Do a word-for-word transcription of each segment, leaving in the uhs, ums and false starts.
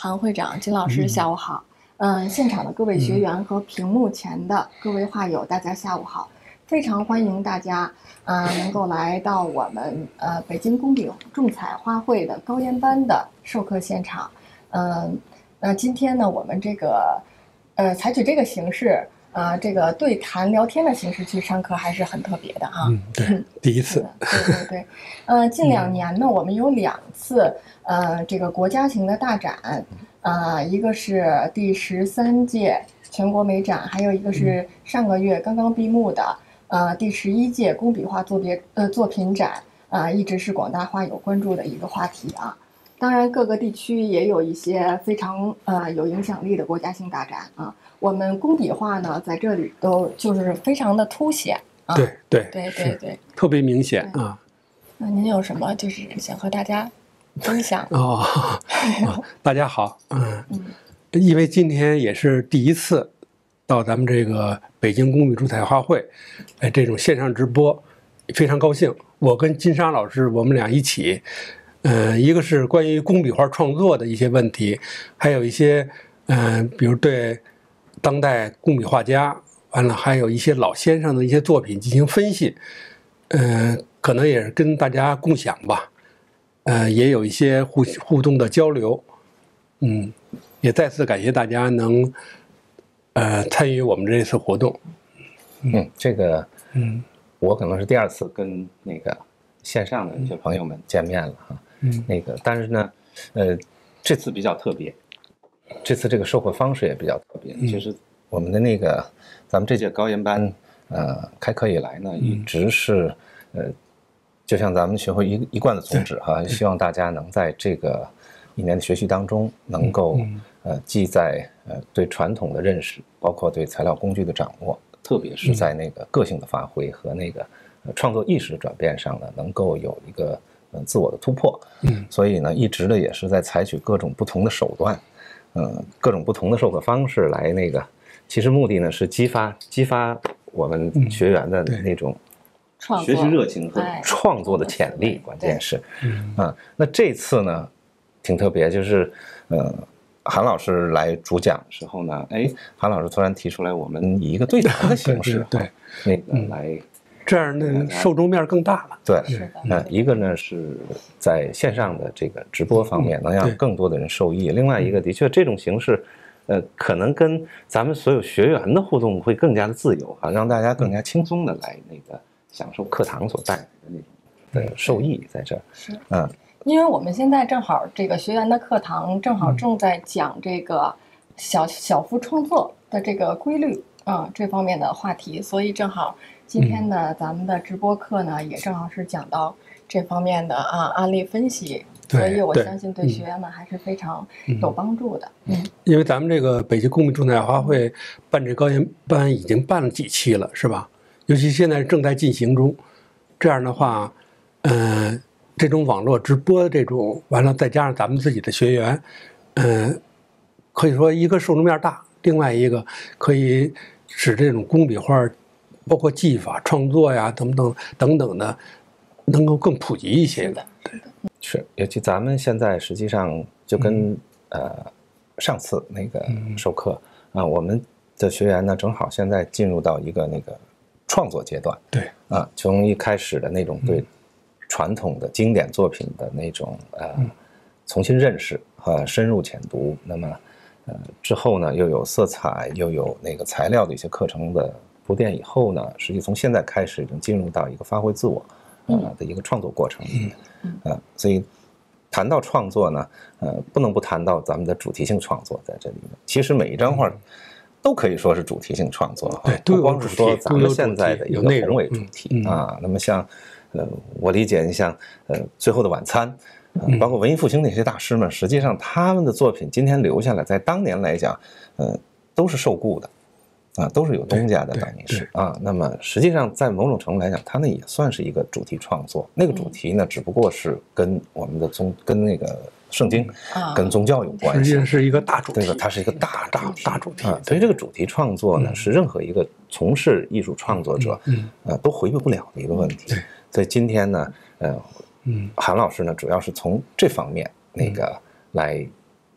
韩会长、金老师，下午好。嗯，现场的各位学员和屏幕前的各位画友，大家下午好。非常欢迎大家，呃，能够来到我们呃北京工笔种彩花卉的高研班的授课现场。嗯，那今天呢，我们这个呃采取这个形式。呃，这个对谈聊天的形式去上课还是很特别的啊。 嗯，对，第一次。 对对对。呃，近两年呢，我们有两次呃这个国家型的大展，呃，一个是第十三届全国美展，还有一个是上个月刚刚闭幕的呃第十一届工笔画作别呃作品展，啊、呃，一直是广大画友关注的一个话题啊。当然，各个地区也有一些非常呃有影响力的国家性大展啊。我们工笔画呢，在这里都就是非常的凸显啊。 对对对对对， 特别明显啊。 那您有什么就是想和大家分享？ 哦，哦大家好，嗯，嗯因为今天也是第一次到咱们这个北京工笔种彩花卉，哎，这种线上直播，非常高兴。我跟金莎老师，我们俩一起。嗯、呃，一个是关于工笔画创作的一些问题，还有一些嗯、呃，比如对当代工笔画家，完了还有一些老先生的一些作品进行分析，嗯、呃，可能也是跟大家共享吧，呃，也有一些互互动的交流，嗯，也再次感谢大家能呃参与我们这次活动。 嗯，嗯这个嗯，我可能是第二次跟那个线上的一些朋友们见面了哈。嗯，那个，但是呢，呃，这次比较特别，这次这个授课方式也比较特别。嗯、就是我们的那个，咱们这届高研班，呃，开课以来呢，一直是，呃，就像咱们学会一一贯的宗旨哈，希望大家能在这个一年的学习当中，能够、嗯、呃，既在呃对传统的认识，包括对材料工具的掌握，特别是在那个个性的发挥和那个、呃、创作意识的转变上呢，能够有一个。嗯，自我的突破，嗯，所以呢，一直的也是在采取各种不同的手段，嗯，各种不同的授课方式来那个，其实目的呢是激发激发我们学员的那种学习热情和创作的潜力，关键是，嗯啊，那这次呢挺特别，就是呃，韩老师来主讲的时候呢，哎，韩老师突然提出来，我们以一个对谈的形式， 对， 那个来。 这样呢，受众面更大了。 对，呃，一个呢是在线上的这个直播方面能让更多的人受益，另外一个的确这种形式，呃，可能跟咱们所有学员的互动会更加的自由啊，让大家更加轻松的来那个享受课堂所带来的那种的受益在这儿。 是，嗯，因为我们现在正好这个学员的课堂正好正在讲这个小小幅创作的这个规律啊、嗯、这方面的话题，所以正好。今天呢，咱们的直播课呢，也正好是讲到这方面的啊案例分析，所以我相信对学员们还是非常有帮助的。 嗯，因为咱们这个北京工笔种彩花卉办这高研班已经办了几期了，是吧？尤其现在正在进行中。这样的话，嗯、呃，这种网络直播的这种，完了再加上咱们自己的学员，嗯、呃，可以说一个受众面大，另外一个可以使这种工笔画。包括技法、创作呀，等等等等的，能够更普及一些。 是的， 对，是。尤其咱们现在实际上就跟、嗯、呃上次那个授课啊、嗯呃，我们的学员呢，正好现在进入到一个那个创作阶段。 对啊、呃，从一开始的那种对传统的经典作品的那种呃、嗯、重新认识和深入浅读，那么呃之后呢，又有色彩，又有那个材料的一些课程的。铺垫以后呢，实际从现在开始已经进入到一个发挥自我呃的一个创作过程里面，嗯，呃，所以谈到创作呢，呃，不能不谈到咱们的主题性创作在这里面。其实每一张画都可以说是主题性创作， 对， 不光是说咱们现在的一个宏伟主题啊。那么像呃，我理解，你像呃，《最后的晚餐》，呃，包括文艺复兴那些大师们，实际上他们的作品今天留下来，在当年来讲，呃，都是受雇的。啊，都是有东家的，等于是啊。那么实际上，在某种程度来讲，它呢也算是一个主题创作。那个主题呢，只不过是跟我们的宗、跟那个圣经、嗯、跟宗教有关系。 实际上是一个大主题， 对吧？它是一个大大大主题。 啊，所以这个主题创作呢，嗯、是任何一个从事艺术创作者，嗯，呃，都回避不了的一个问题。 对。 所以今天呢，呃，嗯，韩老师呢，主要是从这方面那个来。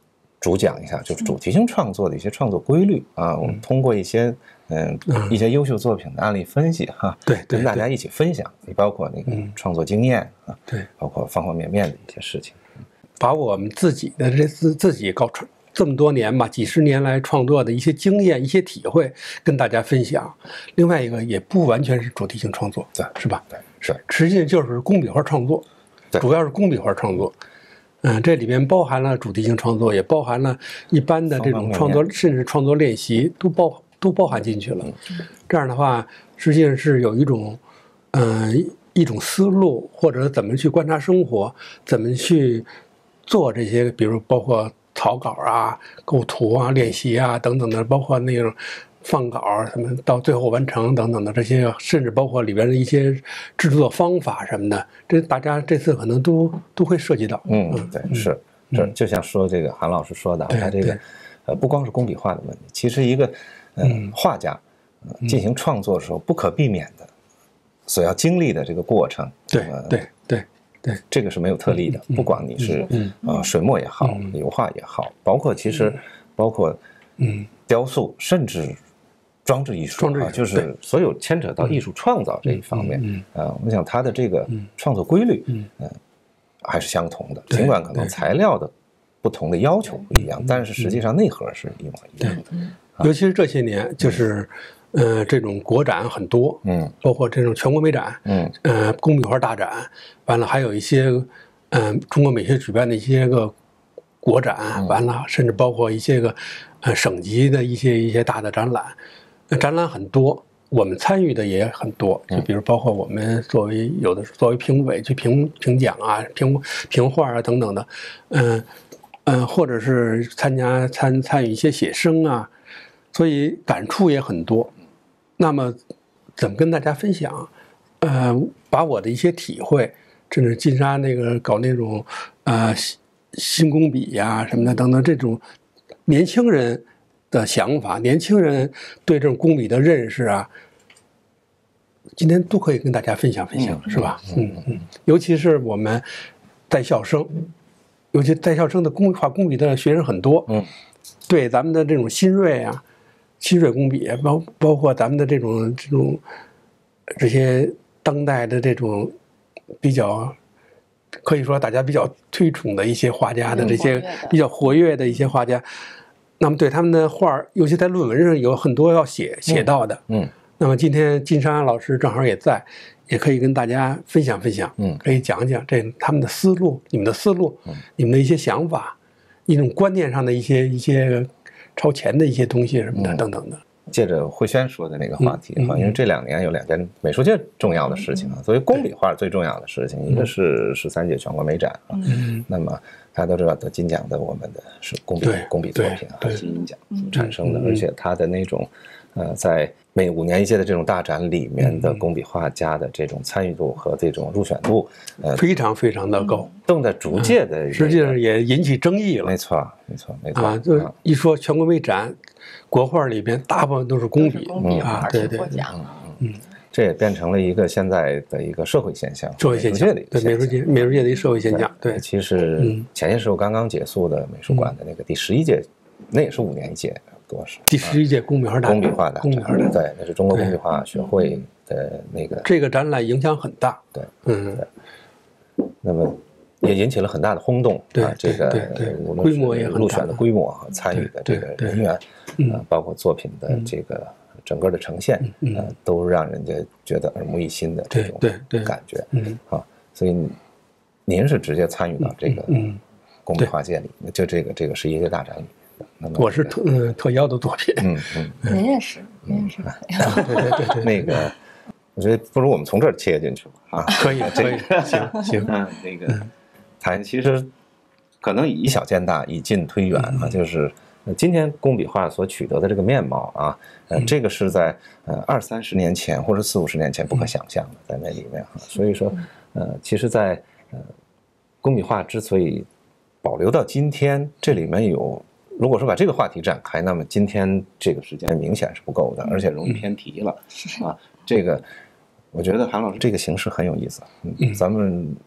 主讲一下，就是主题性创作的一些创作规律啊。我们通过一些嗯一些优秀作品的案例分析哈， 对， 跟大家一起分享，你包括那个创作经验啊， 对， 包括方方面面的一些事情， 把我们自己的这自自己搞创这么多年吧，几十年来创作的一些经验、一些体会跟大家分享。另外一个也不完全是主题性创作， 对， 是吧？ 对，是， 实际就是工笔画创作，主要是工笔画创作。嗯，这里面包含了主题性创作，也包含了一般的这种创作，甚至创作练习都包都包含进去了。这样的话，实际上是有一种，嗯、呃，一种思路，或者怎么去观察生活，怎么去做这些，比如包括草稿啊、构图啊、练习啊等等的，包括那种放稿什么到最后完成等等的这些，甚至包括里边的一些制作方法什么的，这大家这次可能都都会涉及到。 嗯，对，是，这就像说这个韩老师说的，他这个呃不光是工笔画的问题，其实一个嗯画家进行创作的时候不可避免的所要经历的这个过程， 对对对。对， 这个是没有特例的，不管你是呃水墨也好，油画也好，包括其实包括嗯雕塑，甚至装置艺术啊，就是所有牵扯到艺术创造这一方面，呃，我想它的这个创作规律，嗯，还是相同的，尽管可能材料的不同的要求不一样，但是实际上内核是一模一样的。 尤其是这些年，就是呃这种国展很多，嗯，包括这种全国美展，嗯，呃工笔画大展，完了还有一些嗯、呃、中国美学举办的一些个国展，完了甚至包括一些个呃省级的一些一些大的展览，那展览很多，我们参与的也很多，就比如包括我们作为有的作为评委去评评奖啊、评评画啊等等的，嗯、呃、嗯、呃，或者是参加参参与一些写生啊。所以感触也很多，那么怎么跟大家分享？呃，把我的一些体会，甚至金沙那个搞那种呃新工笔呀、啊、什么的等等这种年轻人的想法，年轻人对这种工笔的认识啊，今天都可以跟大家分享分享，嗯、是吧？嗯嗯，尤其是我们在校生，尤其在校生的工画工笔的学生很多，嗯，对咱们的这种新锐啊。新锐工笔，包包括咱们的这种这种这些当代的这种比较，可以说大家比较推崇的一些画家的这些比较活跃的一些画家，那么对他们的画，尤其在论文上有很多要写写到的，嗯，那么今天金山老师正好也在，也可以跟大家分享分享，嗯，可以讲讲这他们的思路，你们的思路，嗯，你们的一些想法，一种观念上的一些一些。超前的一些东西什么的、嗯、等等的。 借着慧轩说的那个话题哈、嗯，因为这两年有两件美术界重要的事情啊，作为工笔画最重要的事情，一个是十三届全国美展啊，嗯，那么大家都知道得金奖的我们的是工笔工笔作品啊，金鹰奖产生的，而且它的那种呃在每五年一届的这种大展里面的工笔画家的这种参与度和这种入选度， 呃，非常非常的高， 正在逐渐的、 嗯，实际上也引起争议了。 没错，没错，没错啊！就一说全国美展，国画里边大部分都是工笔， 工笔啊， 对对， 嗯嗯，这也变成了一个现在的一个社会现象， 社会现象，对美术界美术界的一社会现象。对， 其实前些时候刚刚结束的美术馆的那个第十一届，那也是五年一届。多少？ 第十一届工笔画大工笔画的工笔画的， 对，那是中国工笔画学会的那个。 这个展览影响很大， 对，嗯，对。那么也引起了很大的轰动， 对， 啊，这个无论是入选的规模和参与的这个人员，啊，包括作品的这个整个的呈现，呃，都让人家觉得耳目一新的这种感觉，嗯，啊，所以您是直接参与到这个工笔画界里，就这个这个十一届大展里。 我是特嗯特邀的作品， 嗯嗯，您也是，您也是， 对对对对， 那个，我觉得不如我们从这儿切进去吧，啊， 可以可以，行行， 嗯，那个，谈其实可能以小见大，以近推远啊，就是今天工笔画所取得的这个面貌啊，呃，这个是在呃二三十年前或者四五十年前不可想象的，在那里面哈，所以说，呃，其实，在呃工笔画之所以保留到今天，这里面有。如果说把这个话题展开，那么今天这个时间明显是不够的，而且容易偏题了。啊，这个我觉得韩老师这个形式很有意思。嗯，咱们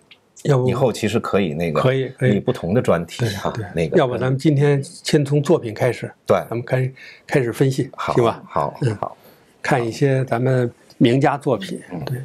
要不以后其实可以那个可以可以以不同的专题哈，那个要不咱们今天先从作品开始， 对， 咱们开开始分析， 好行吧？ 好， 嗯， 好， 看一些咱们名家作品，对。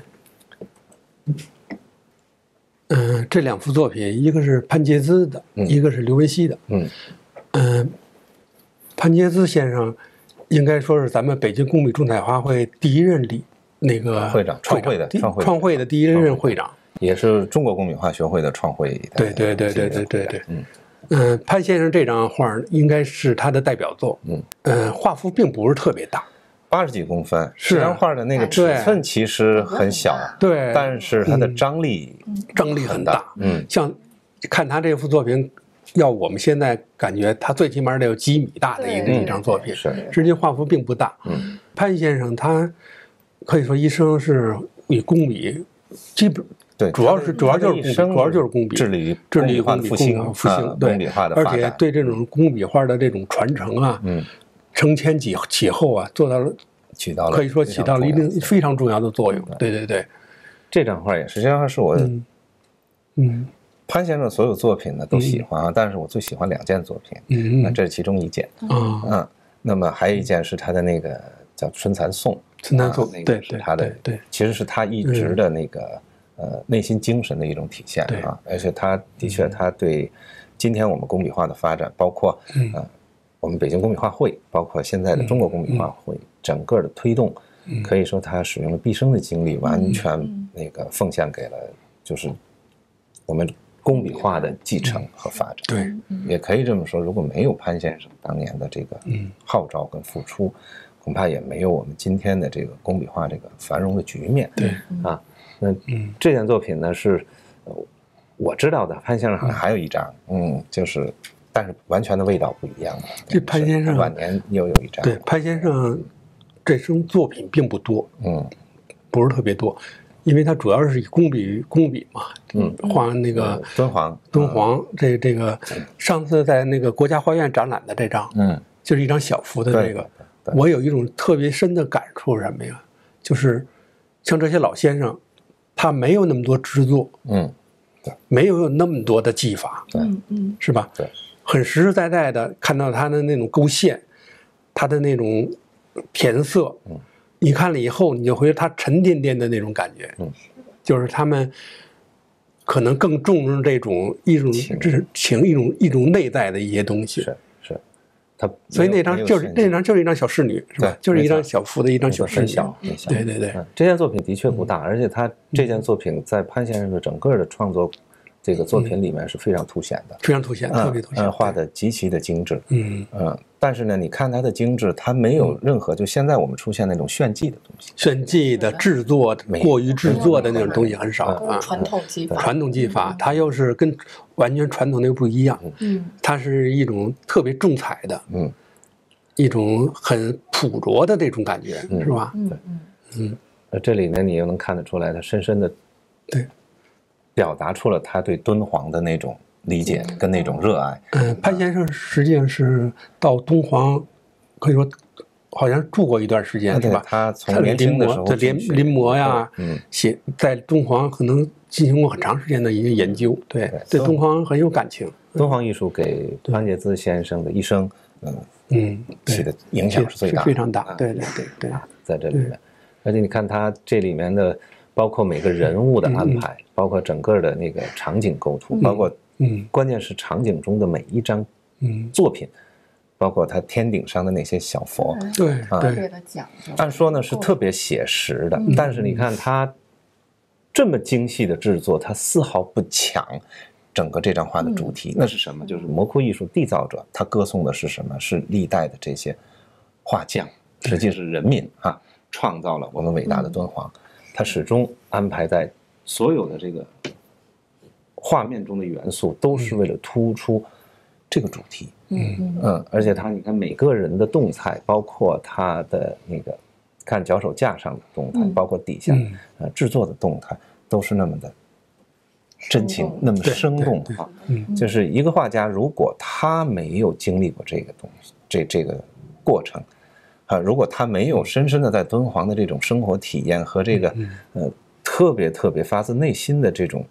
嗯，这两幅作品，一个是潘杰孜的， 嗯、 一个是刘文熙的。 嗯， 嗯，潘杰孜先生应该说是咱们北京工笔中彩画会第一任理那个会长，创会的创会创会的第一任会长， 也是中国工笔画学会的创会。 对对对对对对对。嗯嗯，潘先生这张画应该是他的代表作。嗯嗯，画幅并不是特别大。 八十几公分， 是这张画的那个尺寸其实很小， 对， 但是它的张力、 嗯、张力很大。 嗯， 像看他这幅作品，要我们现在感觉他最起码得有几米大的一一张作品， 是， 实际画幅并不大。 嗯， 潘先生他可以说一生是以工笔，基本对， 主要是主要就是工笔，主要就是工笔， 致力于致力于工笔复兴复兴，对，而且对这种工笔画的这种传承啊， 嗯。 承前启启后啊，做到了， 起到了可以说起到了一定非常重要的作用。对对对， 这张画也实际上是我， 嗯，嗯潘先生所有作品呢都喜欢啊，嗯、但是我最喜欢两件作品， 嗯， 那这是其中一件， 嗯嗯，那么还有一件是他的那个叫《春蚕颂》， 春蚕颂， 那个是他的， 对， 其实是他一直的那个呃内心精神的一种体现啊，而且他的确他对今天我们工笔画的发展，包括呃。我们北京工笔画会，包括现在的中国工笔画会，整个的推动，可以说他使用了毕生的精力，完全那个奉献给了就是我们工笔画的继承和发展。 对， 也可以这么说，如果没有潘先生当年的这个号召跟付出，恐怕也没有我们今天的这个工笔画这个繁荣的局面。 对， 啊，那这件作品呢是我知道的，潘先生好像还有一张，嗯，就是。但是完全的味道不一样了。 这潘先生晚年又有一张。 对，潘先生这生作品并不多， 嗯， 不是特别多，因为他主要是以工笔工笔嘛， 嗯， 画那个敦煌， 敦煌这这个上次在那个国家画院展览的这张， 嗯， 就是一张小幅的这个，我有一种特别深的感触是什么呀？就是像这些老先生，他没有那么多制作， 嗯，对， 没有那么多的技法， 对， 嗯， 是吧？ 对。 很实实在在的看到他的那种勾线，他的那种填色， 嗯， 你看了以后，你就会他沉甸甸的那种感觉， 嗯， 就是他们可能更重视这种一种这情一种一种内在的一些东西， 是是，他所以那张就是那张就是一张小仕女，是吧？就是一张小幅的一张小仕女， 小， 对对对， 这件作品的确不大，而且他这件作品在潘先生的整个的创作。这个作品里面是非常凸显的， 非常凸显，特别凸显， 画的极其的精致， 嗯嗯，但是呢，你看它的精致，它没有任何就现在我们出现那种炫技的东西， 炫技的制作，过于制作的那种东西很少啊。 传统技法， 传统技法，它又是跟完全传统的又不一样， 嗯， 它是一种特别重彩的， 嗯， 一种很朴拙的这种感觉，是吧？ 嗯嗯嗯，呃，这里呢，你又能看得出来，它深深的， 对。 表达出了他对敦煌的那种理解跟那种热爱。 嗯，潘先生实际上是到敦煌，可以说好像住过一段时间，是吧？ 他从年轻的时候在临临摹呀， 嗯， 写在敦煌可能进行过很长时间的一个研究，对，对敦煌很有感情。 敦煌艺术给潘杰孜先生的一生，嗯嗯， 起的影响是最大， 非常大。对对对对， 在这里面，而且你看他这里面的。包括每个人物的安排，嗯、包括整个的那个场景构图， 嗯、 包括， 嗯， 关键是场景中的每一张， 嗯， 作品，包括它天顶上的那些小佛， 对对对的讲究。 按说呢是特别写实的，嗯、但是你看它这么精细的制作，它丝毫不抢整个这张画的主题。嗯、那是什么？就是魔窟艺术缔造者，他歌颂的是什么？是历代的这些画匠，实际是人民啊，创造了我们伟大的敦煌。嗯他始终安排在所有的这个画面中的元素，都是为了突出这个主题。 嗯嗯，而且他你看每个人的动态，包括他的那个看脚手架上的动态， 嗯、 包括底下、 嗯、 呃制作的动态，都是那么的真情，那么生动啊。 嗯， 就是一个画家，如果他没有经历过这个东西，这这个过程。啊，如果他没有深深的在敦煌的这种生活体验和这个呃特别特别发自内心的这种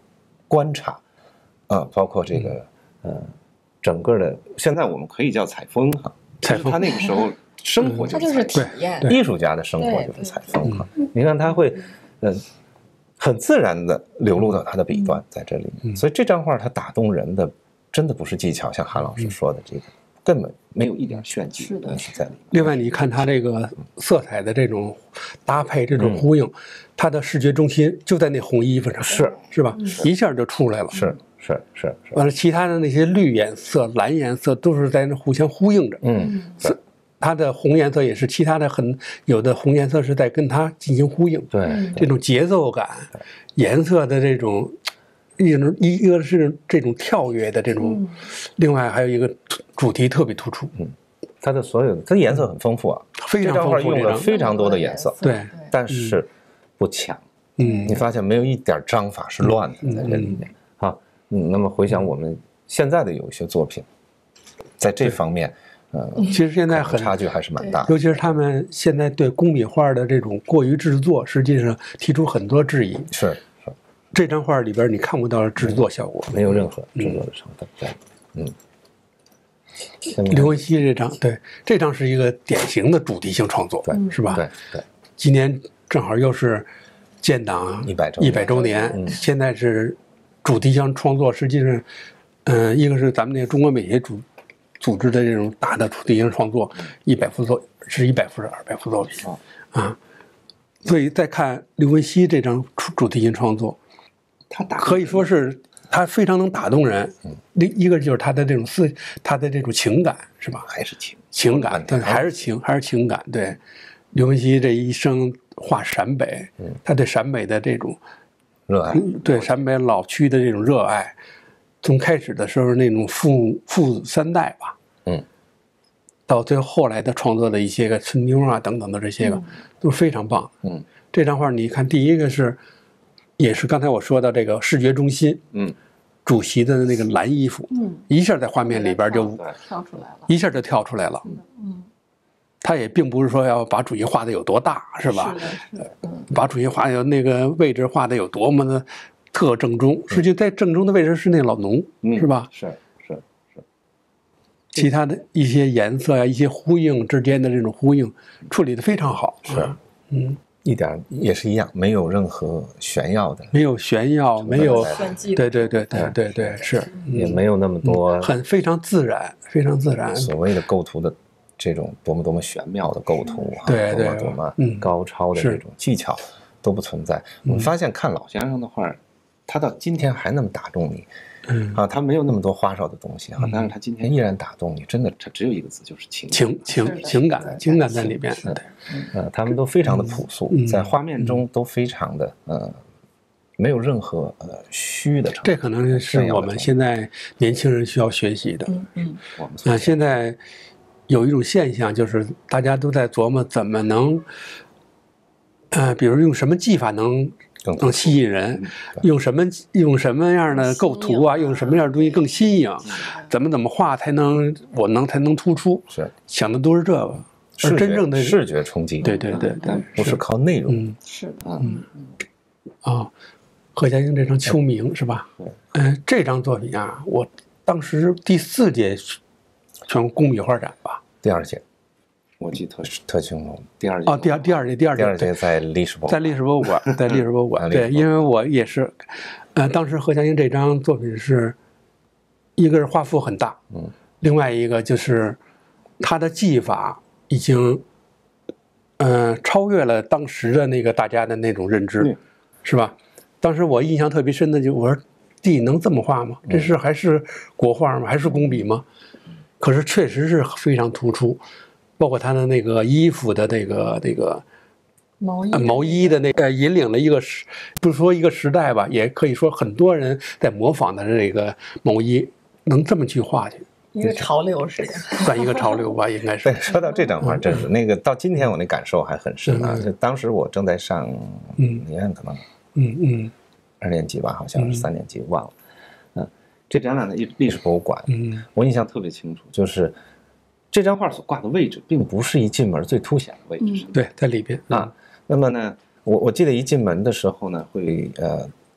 观察，啊，包括这个呃整个的，现在我们可以叫采风哈， 采风， 他那个时候生活它就是体验， 艺术家的生活就是采风哈。你看他会，呃，很自然的流露到他的笔端在这里面，所以这张画它打动人的，真的不是技巧，像韩老师说的这个。根本没有一点炫技的东西在里面。 另外，你看它这个色彩的这种搭配、这种呼应，嗯、它的视觉中心就在那红衣服上， 是是吧？是一下就出来了。 是是是是。 完了，其他的那些绿颜色、蓝颜色都是在那互相呼应着。 嗯， 是它的红颜色也是其他的很有的红颜色是在跟它进行呼应。 对， 这种节奏感、颜色的这种。一种一个是这种跳跃的这种，嗯、另外还有一个主题特别突出。 嗯，它的所有它的颜色很丰富啊， 非常丰富， 用了非常多的颜色。 对， 但是不强。 嗯， 你发现没有一点章法是乱的在这里面。好，嗯，那么回想我们现在的有一些作品，在这方面，呃， 其实现在很差距还是蛮大的。 尤其是他们现在对工笔画的这种过于制作，实际上提出很多质疑。 是。 这张画里边你看不到制作效果， 没有任何制作的成分。对，嗯。 刘文熙这张，对，这张是一个典型的主题性创作， 对， 是吧？ 对对。 今年正好又是建党一百周一百周年， 嗯、 现在是主题性创作，实际上，嗯、呃，一个是咱们那个中国美协组组织的这种大的主题性创作，一百幅作是一百幅是二百幅作品、 哦、 啊，所以再看刘文熙这张主题性创作。 他打可以说是他非常能打动人，另一个就是他的这种思，他的这种情感是吧？ 还是情情感，但还是情，还是情感。对，刘文熙这一生画陕北，他对陕北的这种热爱， 对陕北老区的这种热爱，从开始的时候那种父父三代吧， 嗯， 到最后后来的创作的一些个春妞啊等等的这些个，都非常棒。 嗯， 这张画你看，第一个是。也是刚才我说的这个视觉中心， 嗯， 主席的那个蓝衣服， 嗯， 一下在画面里边就跳出来了， 一下就跳出来了， 嗯， 他也并不是说要把主席画的有多大，是吧？ 是的，嗯， 把主席画有那个位置画的有多么的特正中，实际在正中的位置是那老农， 嗯、 是吧？ 是是是， 其他的一些颜色呀、啊，一些呼应之间的这种呼应处理的非常好， 是， 嗯。 一点也是一样，没有任何炫耀的， 没有炫耀，没有炫技， 对对对对对对，是也没有那么多， 嗯、很非常自然，非常自然。 所谓的构图的这种多么多么玄妙的构图， 对对， 多么多么高超的这种技巧都不存在。我们发现看老先生的画，他到今天还那么打动你。 嗯啊，他没有那么多花哨的东西哈，但是他今天依然打动你，真的，他只有一个字，就是情情情情感，情感在里边。对， 呃，他们都非常的朴素，在画面中都非常的呃，没有任何呃虚的成分。 这可能是我们现在年轻人需要学习的。 嗯嗯， 我们啊，现在有一种现象，就是大家都在琢磨怎么能，呃，比如用什么技法能。更吸引人，用什么用什么样的构图啊？用什么样的东西更新颖？怎么怎么画才能我能才能突出？ 是想的都是这个，而真正的视觉冲击， 对对对对， 不是靠内容。 嗯， 是的， 嗯啊，贺家英这张《秋明》是吧？嗯，这张作品啊，我当时第四届全国工笔画展吧， 第二届。我记得特特清楚，第二届哦，第二第二届第二届， 第二届在历史博在历史博物馆，在历史博物馆，对，因为我也是，呃，当时贺家英这张作品是，一个是画幅很大， 嗯， 另外一个就是他的技法已经，呃，超越了当时的那个大家的那种认知， 嗯、 是吧？当时我印象特别深的就我说，弟能这么画吗？这是还是国画吗？还是工笔吗？可是确实是非常突出。包括他的那个衣服的那个那个毛衣毛衣的那个引领了一个时，不是说一个时代吧，也可以说很多人在模仿的这个毛衣，能这么去画去， 一个潮流是算一个潮流吧，应该是。 对，说到这张画，真是那个到今天我那感受还很深啊。就当时我正在上，嗯，你看可能， 嗯嗯， 二年级吧，好像是三年级，忘了。嗯，这展览的历史博物馆， 嗯， 我印象特别清楚，就是。这张画所挂的位置，并不是一进门最凸显的位置， 嗯、对，在里边啊。那么呢，我我记得一进门的时候呢，会呃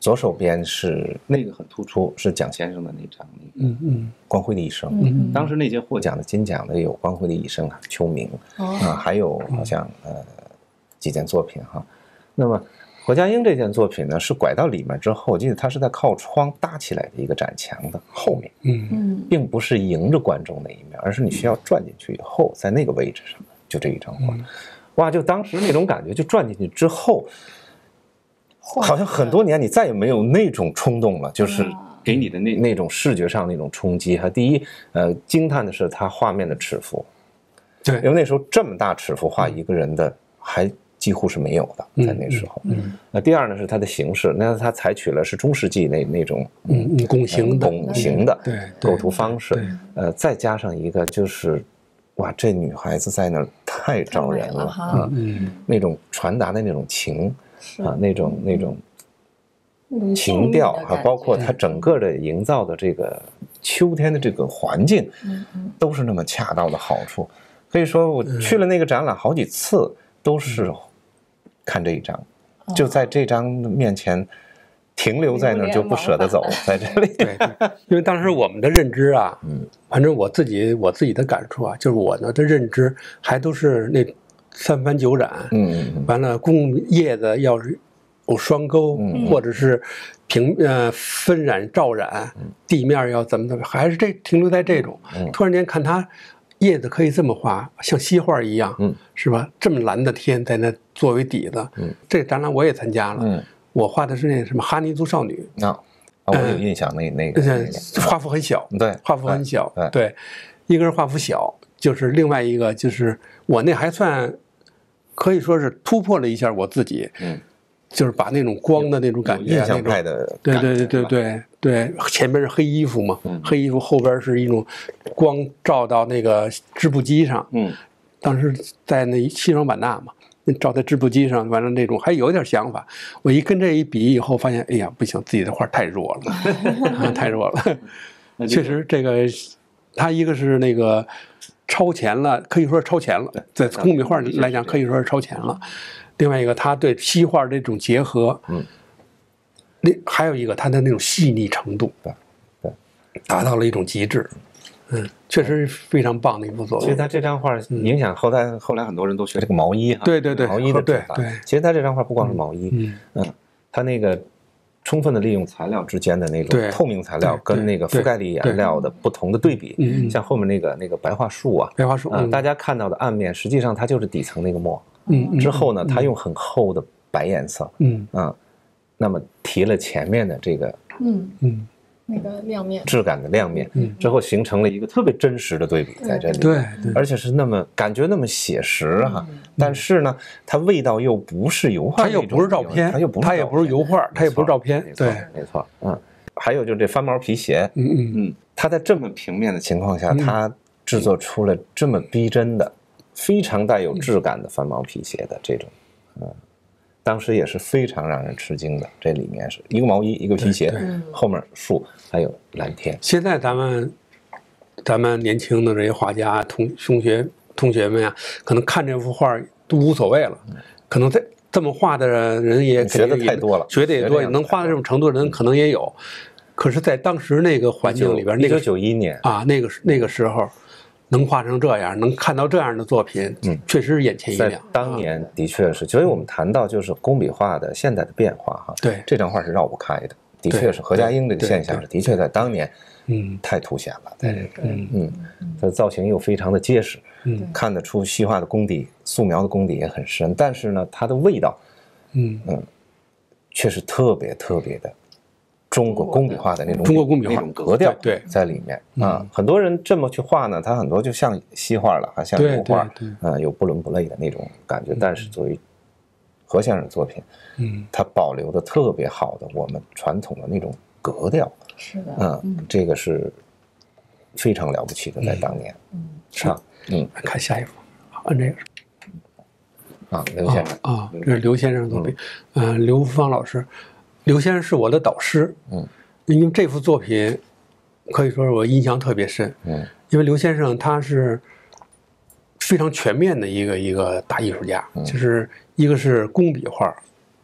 左手边是那个很突出，是蒋先生的那张那个嗯嗯光辉的一生。 嗯当时那届获奖的金奖的有光辉的一生啊，秋明啊、 哦呃，还有好像呃几件作品哈。那么何家英这件作品呢，是拐到里面之后，我记得他是在靠窗搭起来的一个展墙的后面， 嗯嗯并不是迎着观众那一面，而是你需要转进去以后，在那个位置上，就这一张画，哇，就当时那种感觉，就转进去之后，好像很多年你再也没有那种冲动了，就是给你的那那种视觉上那种冲击。哈，第一，呃，惊叹的是他画面的尺幅， 对， 因为那时候这么大尺幅画一个人的还几乎是没有的，在那时候。 嗯， 那第二呢是它的形式，那他采取了是中世纪那那种嗯嗯拱形的拱形的对构图方式，呃，再加上一个就是，哇，这女孩子在那儿太招人了啊， 嗯， 那种传达的那种情啊，那种那种那种情调啊，包括它它整个的营造的这个秋天的这个环境， 嗯嗯都是那么恰到的好处。可以说，我去了那个展览好几次，都是看这一张，就在这张面前停留在那儿，就不舍得走，在这里。 对，因为当时我们的认知啊， 嗯， 反正我自己我自己的感触啊，就是我呢的认知还都是那三帆九展， 嗯嗯完了工叶子要是有双钩， 嗯或者是平呃分染照染，地面要怎么怎么，还是这停留在这种。 嗯突然间看它叶子可以这么画，像西画一样， 嗯， 是吧？这么蓝的天在那作为底子， 嗯， 这个展览我也参加了， 嗯， 我画的是那什么哈尼族少女， 啊，啊，我有印象，那那个那个画幅很小， 对， 画幅很小， 对对，一个是画幅小，就是另外一个就是我那还算可以说是突破了一下我自己， 嗯， 就是把那种光的那种感觉， 印象派那种， 的， 对对对对对对，前边是黑衣服嘛， 嗯黑衣服后边是一种光照到那个织布机上， 嗯当时在那西双版纳嘛，照在织布机上，完了那种还有点想法。我一跟这一比以后，发现哎呀不行，自己的画太弱了，啊、太弱了。确实，这个他一个是那个超前了，可以说是超前了，在工笔画来讲可以说是超前了。另外一个，他对西画这种结合， 嗯， 另还有一个他的那种细腻程度， 对对， 达到了一种极致。嗯，确实是非常棒的一部作品。 其实他这张画影响后来，后来很多人都学这个毛衣哈， 对对对， 毛衣的对制法。 对， 其实他这张画不光是毛衣， 嗯嗯，他那个充分的利用材料之间的那种对透明材料跟那个覆盖力颜料的不同的对比， 嗯嗯像后面那个那个白桦树啊， 白桦树， 啊， 嗯大家看到的暗面，实际上它就是底层那个墨。 嗯嗯之后呢，它用很厚的白颜色， 嗯啊，那么提了前面的这个嗯嗯， 那个亮面， 质感的亮面， 嗯之后形成了一个特别真实的对比在这里， 对对， 而且是那么感觉那么写实哈，但是呢，它味道又不是油画它那种， 又不是照片， 它又不是， 它也不是油画，它也不是照片，对， 没错，嗯，还有就是这翻毛皮鞋， 嗯嗯嗯，它在这么平面的情况下，它制作出了这么逼真的、非常带有质感的翻毛皮鞋的这种，嗯，当时也是非常让人吃惊的。这里面是一个毛衣，一个皮鞋，后面树，还有蓝天。 现在咱们咱们年轻的这些画家同同学同学们呀，可能看这幅画都无所谓了，可能在这么画的人也学的太多了， 学的也多，能画到这种程度的人可能也有。可是，在当时那个环境里边，那个一九九一年啊，那个那个时候，能画成这样，能看到这样的作品， 嗯， 确实是眼前一亮。 在当年的确是，所以我们谈到就是工笔画的现代的变化哈， 对， 这张画是绕不开的，的确是何家英这个现象是的确在当年， 嗯， 太凸显了，在这个， 嗯嗯，它的造型又非常的结实， 嗯， 看得出西画的功底，素描的功底也很深，但是呢，它的味道， 嗯嗯，却是特别特别的。中国工笔画的那种中国工笔画那种格调对在里面啊，很多人这么去画呢，它很多就像西画了，还像油画，嗯，有不伦不类的那种感觉。但是作为何先生的作品， 嗯， 他保留的特别好的我们传统的那种格调， 是的， 嗯，这个是非常了不起的，在当年， 嗯， 是吧？嗯， 看下一幅，按这个啊，刘先生啊，这是刘先生的作品，嗯，刘芳老师。刘先生是我的导师， 嗯， 因为这幅作品可以说是我印象特别深， 嗯， 因为刘先生他是非常全面的一个一个大艺术家， 嗯、 就是一个是工笔画，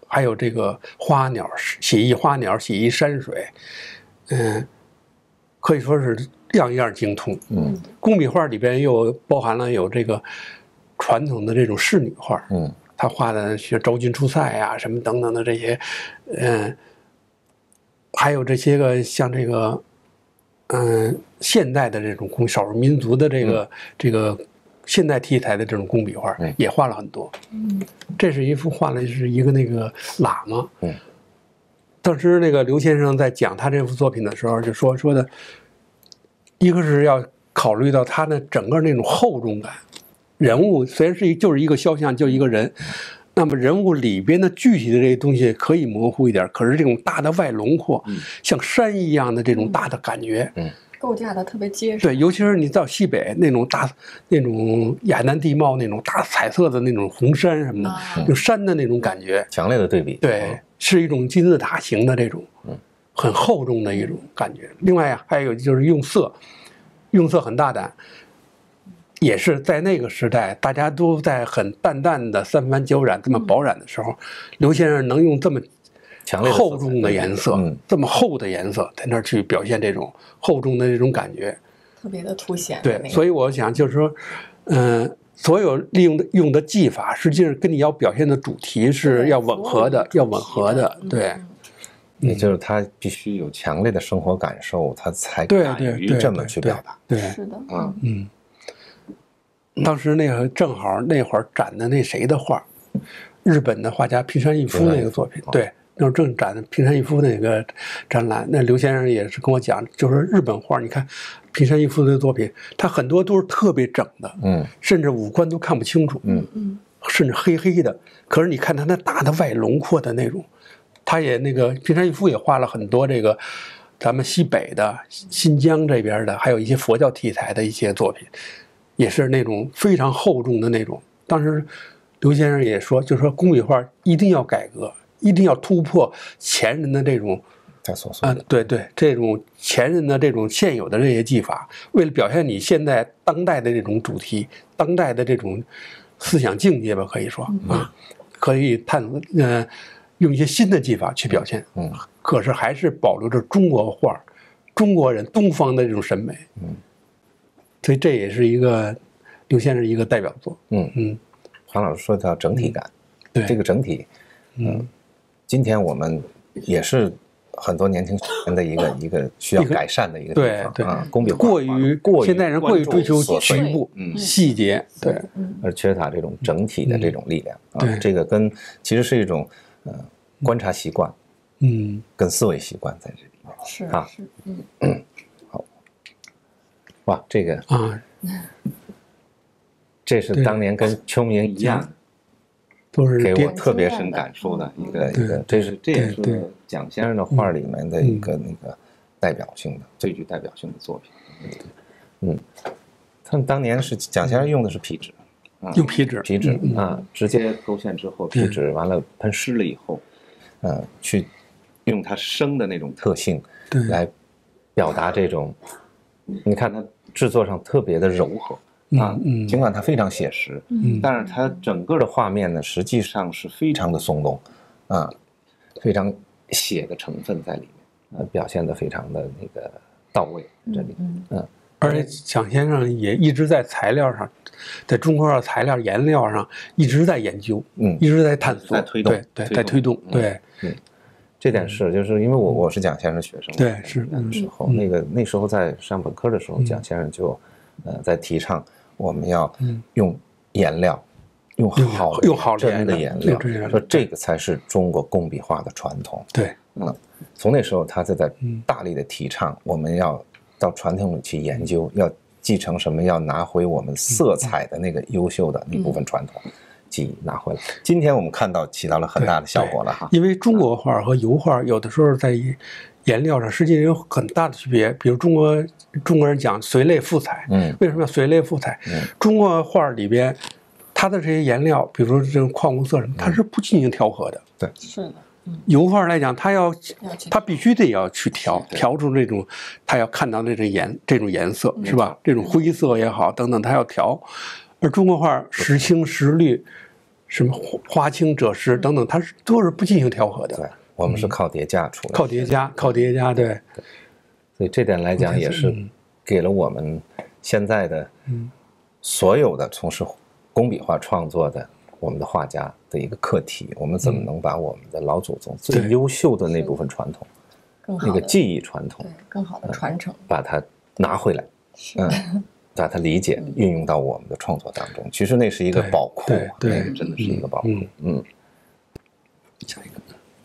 还有这个花鸟，写意花鸟，写意山水，嗯，可以说是样样精通。 嗯， 工笔画里边又包含了有这个传统的这种仕女画， 嗯， 他画的像昭君出塞呀、啊、什么等等的这些，嗯，还有这些个像这个，嗯，现代的这种工少数民族的这个、嗯、这个现代题材的这种工笔画、嗯、也画了很多。嗯，这是一幅画的是一个那个喇嘛。 嗯， 当时那个刘先生在讲他这幅作品的时候就说说的，一个是要考虑到他的整个那种厚重感。人物虽然是一就是一个肖像，就一个人，那么人物里边的具体的这些东西可以模糊一点，可是这种大的外轮廓，嗯、像山一样的这种大的感觉， 嗯， 构架的特别结实。 对，尤其是你到西北那种大、那种亚南地貌那种大彩色的那种红山什么的，啊、就山的那种感觉， 强烈的对比。 对，嗯、是一种金字塔形的这种， 嗯， 很厚重的一种感觉。另外啊，还有就是用色，用色很大胆。也是在那个时代，大家都在很淡淡的三繁九染这么饱染的时候，嗯、刘先生能用这么厚重的颜色， 嗯、 这么厚的颜色，在那儿去表现这种厚重的这种感觉， 特别的凸显。 对，所以我想就是说，嗯、呃，所有利用的用的技法，实际上跟你要表现的主题是要吻合的，要吻合的，对。 嗯也就是他必须有强烈的生活感受，他才敢于这么去表达。 对， 是的， 嗯嗯。当时那个正好那会儿展的那谁的画，日本的画家平山一夫那个作品，对，那会儿正展平山一夫那个展览。那刘先生也是跟我讲，就是日本画，你看平山一夫的作品，他很多都是特别整的， 嗯， 甚至五官都看不清楚， 嗯嗯， 甚至黑黑的。可是你看他那大的外轮廓的那种，他也那个平山一夫也画了很多这个咱们西北的新疆这边的，还有一些佛教题材的一些作品。也是那种非常厚重的那种。当时刘先生也说，就是说工笔画一定要改革，一定要突破前人的这种， 啊、 呃，对对，这种前人的这种现有的这些技法，为了表现你现在当代的这种主题，当代的这种思想境界吧，可以说啊，可以探呃用一些新的技法去表现。 嗯， 可是还是保留着中国画，中国人东方的这种审美。 嗯。 所以这也是一个刘先生一个代表作。 嗯嗯，黄老师说到整体感， 对这个整体，嗯，今天我们也是很多年轻人的一个一个需要改善的一个地方。 对对啊，工笔画过于过于现代人过于追求局部、 嗯细节，对， 而缺乏这种整体的这种力量。 对， 这个跟其实是一种呃观察习惯， 嗯， 跟思维习惯在这里面。 是啊， 是嗯。 哇，这个啊， 这是当年跟秋明一样， 都是给我特别深感受的一个一个，这是这也是蒋先生的画里面的一个那个代表性的最具代表性的作品。嗯，他们当年是蒋先生用的是皮纸， 用皮纸， 皮纸啊，直接勾线之后，皮纸完了喷湿了以后，呃，去用它生的那种特性来表达这种。你看它制作上特别的柔和啊， 嗯， 尽管它非常写实， 嗯， 但是它整个的画面呢，实际上是非常的松动，啊，非常写的成分在里面，呃，表现的非常的那个到位，这里，嗯， 而且蒋先生也一直在材料上，在中国的材料颜料上一直在研究， 嗯， 一直在探索， 在推动， 对对，在推动，对， 嗯。这点是，就是因为我我是蒋先生学生， 对，是那时候那个那时候在上本科的时候，蒋先生就，呃，在提倡我们要用颜料，用好用好真的颜料，说这个才是中国工笔画的传统。 对， 嗯，从那时候他就在大力的提倡我们要到传统里去研究，要继承什么，要拿回我们色彩的那个优秀的那部分传统。记忆拿回来，今天我们看到起到了很大的效果了哈。 因为中国画和油画有的时候在颜料上实际上有很大的区别。比如中国中国人讲随类赋彩， 嗯， 为什么要随类赋彩？ 嗯， 中国画里边它的这些颜料，比如说这种矿物色什么，它是不进行调和的。 对， 是的。 油画来讲，它要它必须得要去调调出这种，它要看到这种颜这种颜色是吧？这种灰色也好等等，它要调。而中国画时青时绿， 什么花青赭石等等，它是都是不进行调和的。 对，我们是靠叠加出来的， 靠叠加，靠叠加，对。 对，所以这点来讲也是给了我们现在的所有的从事工笔画创作的我们的画家的一个课题，我们怎么能把我们的老祖宗最优秀的那部分传统，那个技艺传统， 对，更好的传承， 把它拿回来，嗯，把它理解运用到我们的创作当中。其实那是一个宝库， 对， 那个真的是一个宝库。嗯，下一个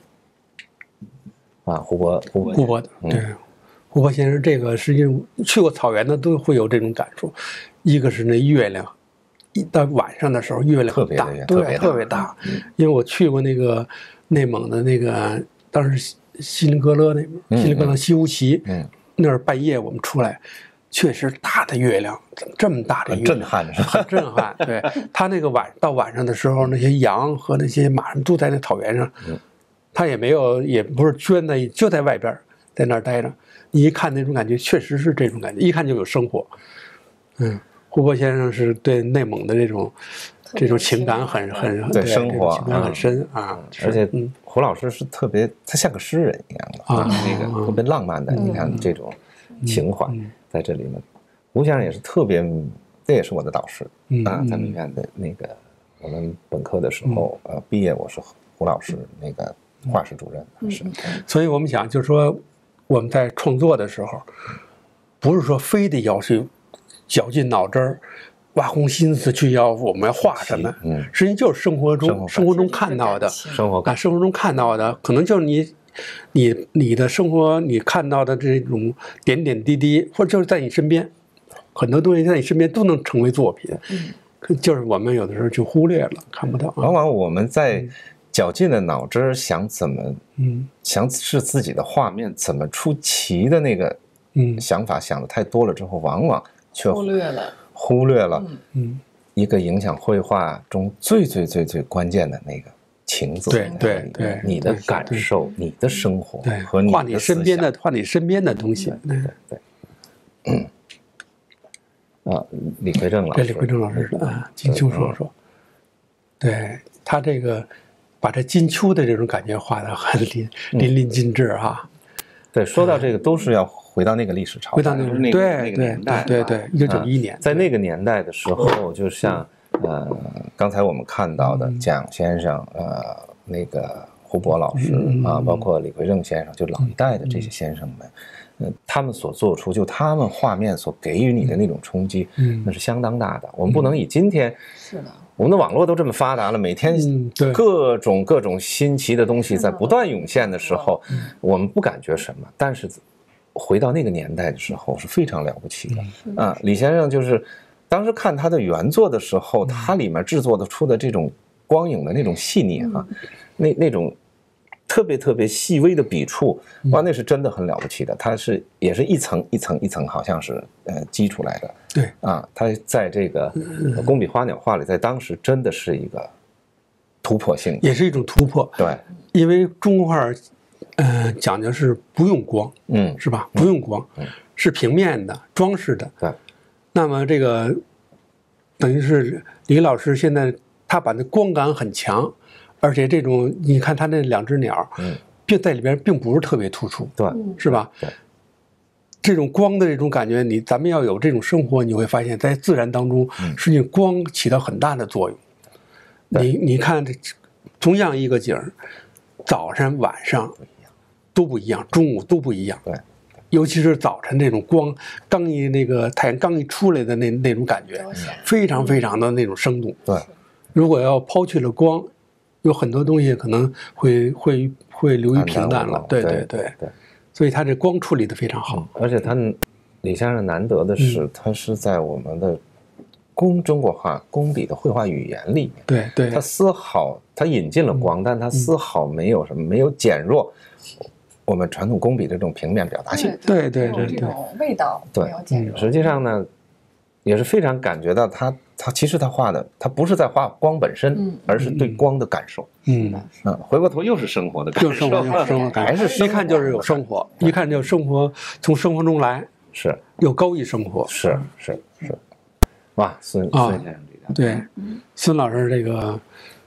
啊，胡博，胡博， 胡博的，对，胡博先生这个实际上去过草原的都会有这种感受，一个是那月亮。一到晚上的时候，月亮特别大， 对，特别大。因为我去过那个内蒙的那个，当时锡林格勒那边，锡林格勒西乌旗， 嗯， 那儿半夜我们出来，确实大的月亮，这么大的月亮， 震撼是吧？ 很震撼。对，他那个晚到晚上的时候，那些羊和那些马都在那草原上，他也没有，也不是圈在，就在外边，在那儿待着。你一看那种感觉，确实是这种感觉，一看就有生活。嗯。胡博先生是对内蒙的这种这种情感很很对生活情感很深啊， 而且胡老师是特别，他像个诗人一样的啊，那个特别浪漫的，你看这种情怀在这里面。胡先生也是特别，这也是我的导师啊，在美院的那个我们本科的时候，呃，毕业我是胡老师那个画室主任是， 所以我们想就是说我们在创作的时候，不是说非得要去。绞尽脑汁儿，挖空心思去要我们要画什么，嗯，实际就是生活中生活中看到的， 生活感， 生活中看到的，可能就是你，你你的生活你看到的这种点点滴滴，或者就是在你身边，很多东西在你身边都能成为作品，嗯，就是我们有的时候就忽略了，看不到。 往往我们在绞尽了脑汁想怎么，嗯，想是自己的画面怎么出奇的那个，嗯，想法想的太多了之后，往往却忽略了， 忽略了，嗯，一个影响绘画中最最最最关键的那个情字， 对对对， 你的感受、你的生活和画你身边的画你身边的东西， 对对。嗯，啊，李奎正老师， 李奎正老师啊，金秋说说，对他这个把这金秋的这种感觉画得很淋淋漓尽致哈。 对，说到这个都是要。回到那个历史朝代， 回到那个那个那个年代，对对对，一九九一年， 在那个年代的时候，就像呃刚才我们看到的蒋先生，呃那个胡博老师啊，包括李奎正先生，就老一代的这些先生们，嗯，他们所做出，就他们画面所给予你的那种冲击，那是相当大的。我们不能以今天是的， 我们的网络都这么发达了，每天各种各种新奇的东西在不断涌现的时候，我们不感觉什么，但是。回到那个年代的时候是非常了不起的啊！李先生就是当时看他的原作的时候，他里面制作的出的这种光影的那种细腻哈，那那种特别特别细微的笔触，哇，那是真的很了不起的。它是也是一层一层一层，好像是呃积出来的。 对啊，他在这个工笔花鸟画里，在当时真的是一个突破性， 也是一种突破。 对， 因为中国画。呃，讲究是不用光，嗯，是吧？不用光，嗯，是平面的、装饰的。 对。 那么这个等于是李老师现在他把那光感很强，而且这种你看他那两只鸟，嗯，并在里边并不是特别突出， 对， 是吧？ 对。 这种光的这种感觉，你咱们要有这种生活，你会发现在自然当中，实际光起到很大的作用。你你看这同样一个景儿，早上晚上。都不一样，中午都不一样。 对， 尤其是早晨这种光刚一那个太阳刚一出来的那那种感觉，非常非常的那种生动。 对， 如果要抛去了光，有很多东西可能会会会流于平淡了。对对对对，所以他这光处理的非常好。 而且他李先生难得的是，他是在我们的工中国画工笔的绘画语言里面， 对对， 他丝毫他引进了光，但他丝毫没有什么没有减弱。我们传统工笔的这种平面表达性， 对对对， 这种味道没有减弱。 实际上呢，也是非常感觉到他，他其实他画的，他不是在画光本身，嗯、而是对光的感受。 嗯嗯，回过头又是生活的感受， 又生活，又生活感， 还是一看就是有生活，一看就生活从生活中来， 是有高于生活， 是是是。哇，孙孙先生这个对，孙老师这个。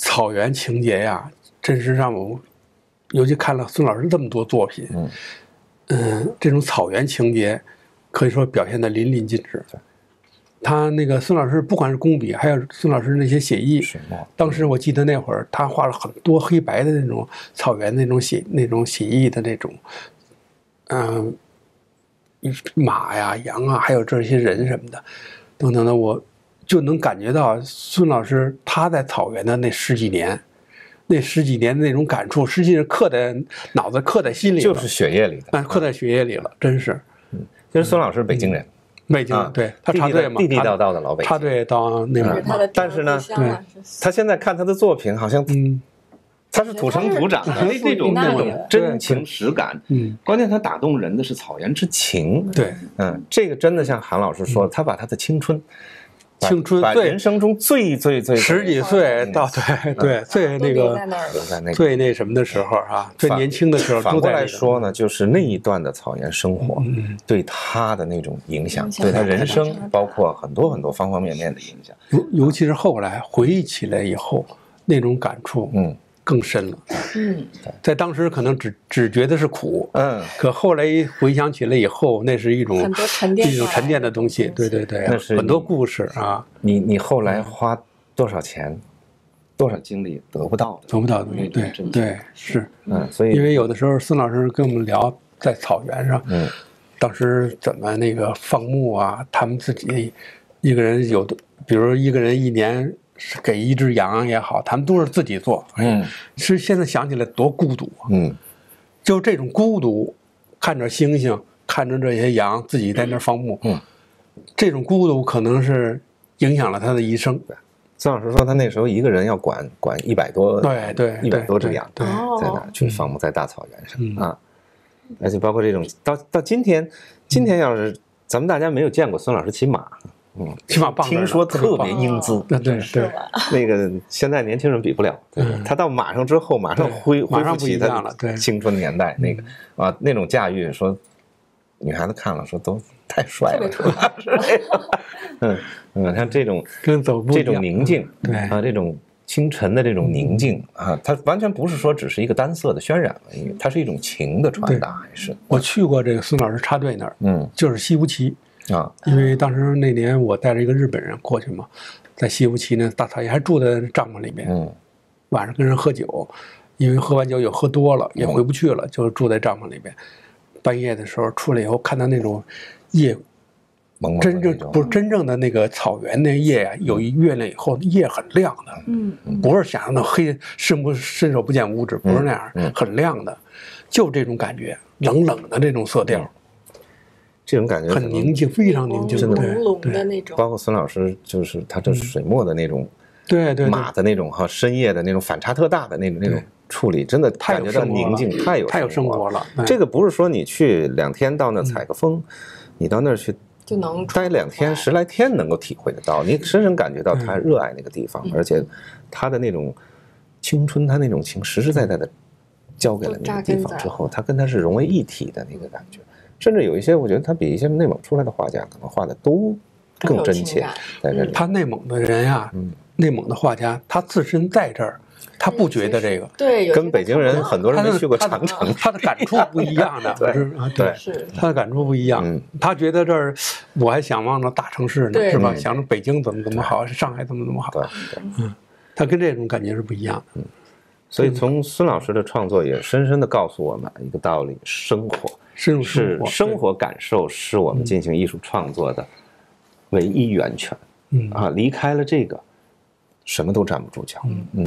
草原情节呀，真是让我，尤其看了孙老师这么多作品，嗯，嗯，这种草原情节可以说表现得淋漓尽致。他那个孙老师，不管是工笔，还有孙老师那些写意，当时我记得那会儿他画了很多黑白的那种草原那种写那种写意的那种，嗯、呃，马呀、羊啊，还有这些人什么的，等等的，我就能感觉到孙老师他在草原的那十几年，那十几年的那种感触，实际上刻在脑子、刻在心里了， 就是血液里的， 啊，刻在血液里了，真是。 嗯，其实孙老师是北京人。 北京、啊、对他插队嘛， 地地道道的老北京， 插队到内蒙嘛。 但是呢，对，他现在看他的作品，好像嗯，他是土生土长的，那那种那种真情实感，嗯，关键他打动人的是草原之情， 对， 嗯，这个真的像韩老师说，他把他的青春。 青春把人生中最最最十几岁到对对最那个最那什么的时候啊，最年轻的时候， 反过来说呢，就是那一段的草原生活对他的那种影响，对他人生包括很多很多方方面面的影响， 尤尤其是后来回忆起来以后，那种感触，嗯。更深了，嗯，在当时可能只只觉得是苦，嗯，可后来回想起来以后，那是一种很多沉淀一种沉淀的东西，对对对， 那是很多故事啊。 你你后来花多少钱、多少精力得不到的， 得不到的，对对是， 嗯，所以因为有的时候孙老师跟我们聊在草原上，嗯，当时怎么那个放牧啊，他们自己一个人有的，比如一个人一年。是给一只羊也好，他们都是自己做。嗯，是现在想起来多孤独啊。嗯，就这种孤独，看着星星，看着这些羊自己在那放牧。嗯，这种孤独可能是影响了他的一生。 孙老师说，他那时候一个人要管管一百多， 对对， 一百多只羊， 对， 在那去放牧在大草原上、嗯、啊。而且包括这种到到今天，今天要是咱们大家没有见过孙老师骑马。 嗯，骑马棒听说特别英姿， 对对对， 那个现在年轻人比不了。嗯，他到马上之后，马上恢恢复起他青春年代那个啊那种驾驭，说女孩子看了说都太帅了，是嗯嗯，像这种跟走这种宁静， 对啊，这种清晨的这种宁静啊，它完全不是说只是一个单色的渲染而已，它是一种情的传达，还是我去过这个孙老师插队那儿，嗯，就是西湖旗。啊，因为当时那年我带着一个日本人过去嘛，在西湖旗那大草原还住在帐篷里面，嗯，晚上跟人喝酒，因为喝完酒又喝多了，也回不去了，就住在帐篷里边。半夜的时候出来以后，看到那种夜，真正不是真正的那个草原那夜啊，有一月亮以后，夜很亮的，嗯，不是想象的黑，伸不伸手不见五指，不是那样，很亮的，就这种感觉，冷冷的这种色调。 这种感觉很宁静，非常宁静， 朦胧的那种。 包括孙老师，就是他这水墨的那种， 对对， 马的那种哈，深夜的那种反差特大的那种那种处理，真的感觉到宁静，太有太有生活了。 这个不是说你去两天到那采个风，你到那儿去就能待两天十来天能够体会得到，你深深感觉到他热爱那个地方，而且他的那种青春，他那种情实实在在的交给了那个地方之后，他跟他是融为一体的那个感觉。甚至有一些，我觉得他比一些内蒙出来的画家可能画的都更真切。在这里， 他内蒙的人呀、啊，嗯、内蒙的画家，他自身在这儿，他不觉得这个。 对， 跟北京人很多人没去过长城， 他的感触不一样的。 对啊，对， 是他的感触不一样。嗯、他觉得这儿，我还想望着大城市呢，是吧？想着北京怎么怎么好，上海怎么怎么好。 对， 嗯，他跟这种感觉是不一样的。 嗯。所以从孙老师的创作也深深地告诉我们一个道理：生活是生活感受，是我们进行艺术创作的唯一源泉。嗯啊，离开了这个，什么都站不住脚。嗯嗯，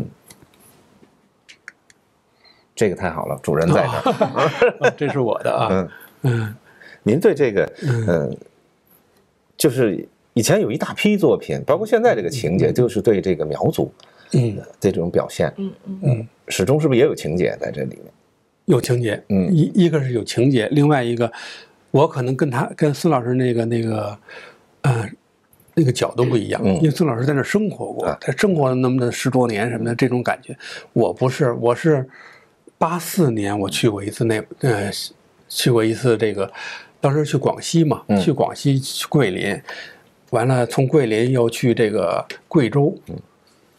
这个太好了，主人在这儿， 哦、这是我的啊。嗯嗯，您对这个嗯、呃，就是以前有一大批作品，包括现在这个情节，就是对这个苗族。嗯，这种表现，嗯嗯嗯，始终是不是也有情节在这里面？ 有情节，嗯，一一个是有情节，另外一个，我可能跟他跟孙老师那个那个，呃，那个角度不一样，嗯、因为孙老师在那生活过，啊、他生活了那么的十多年什么的，这种感觉，我不是，我是八四年我去过一次那呃，去过一次这个，当时去广西嘛，嗯、去广西去桂林，完了从桂林又去这个贵州。嗯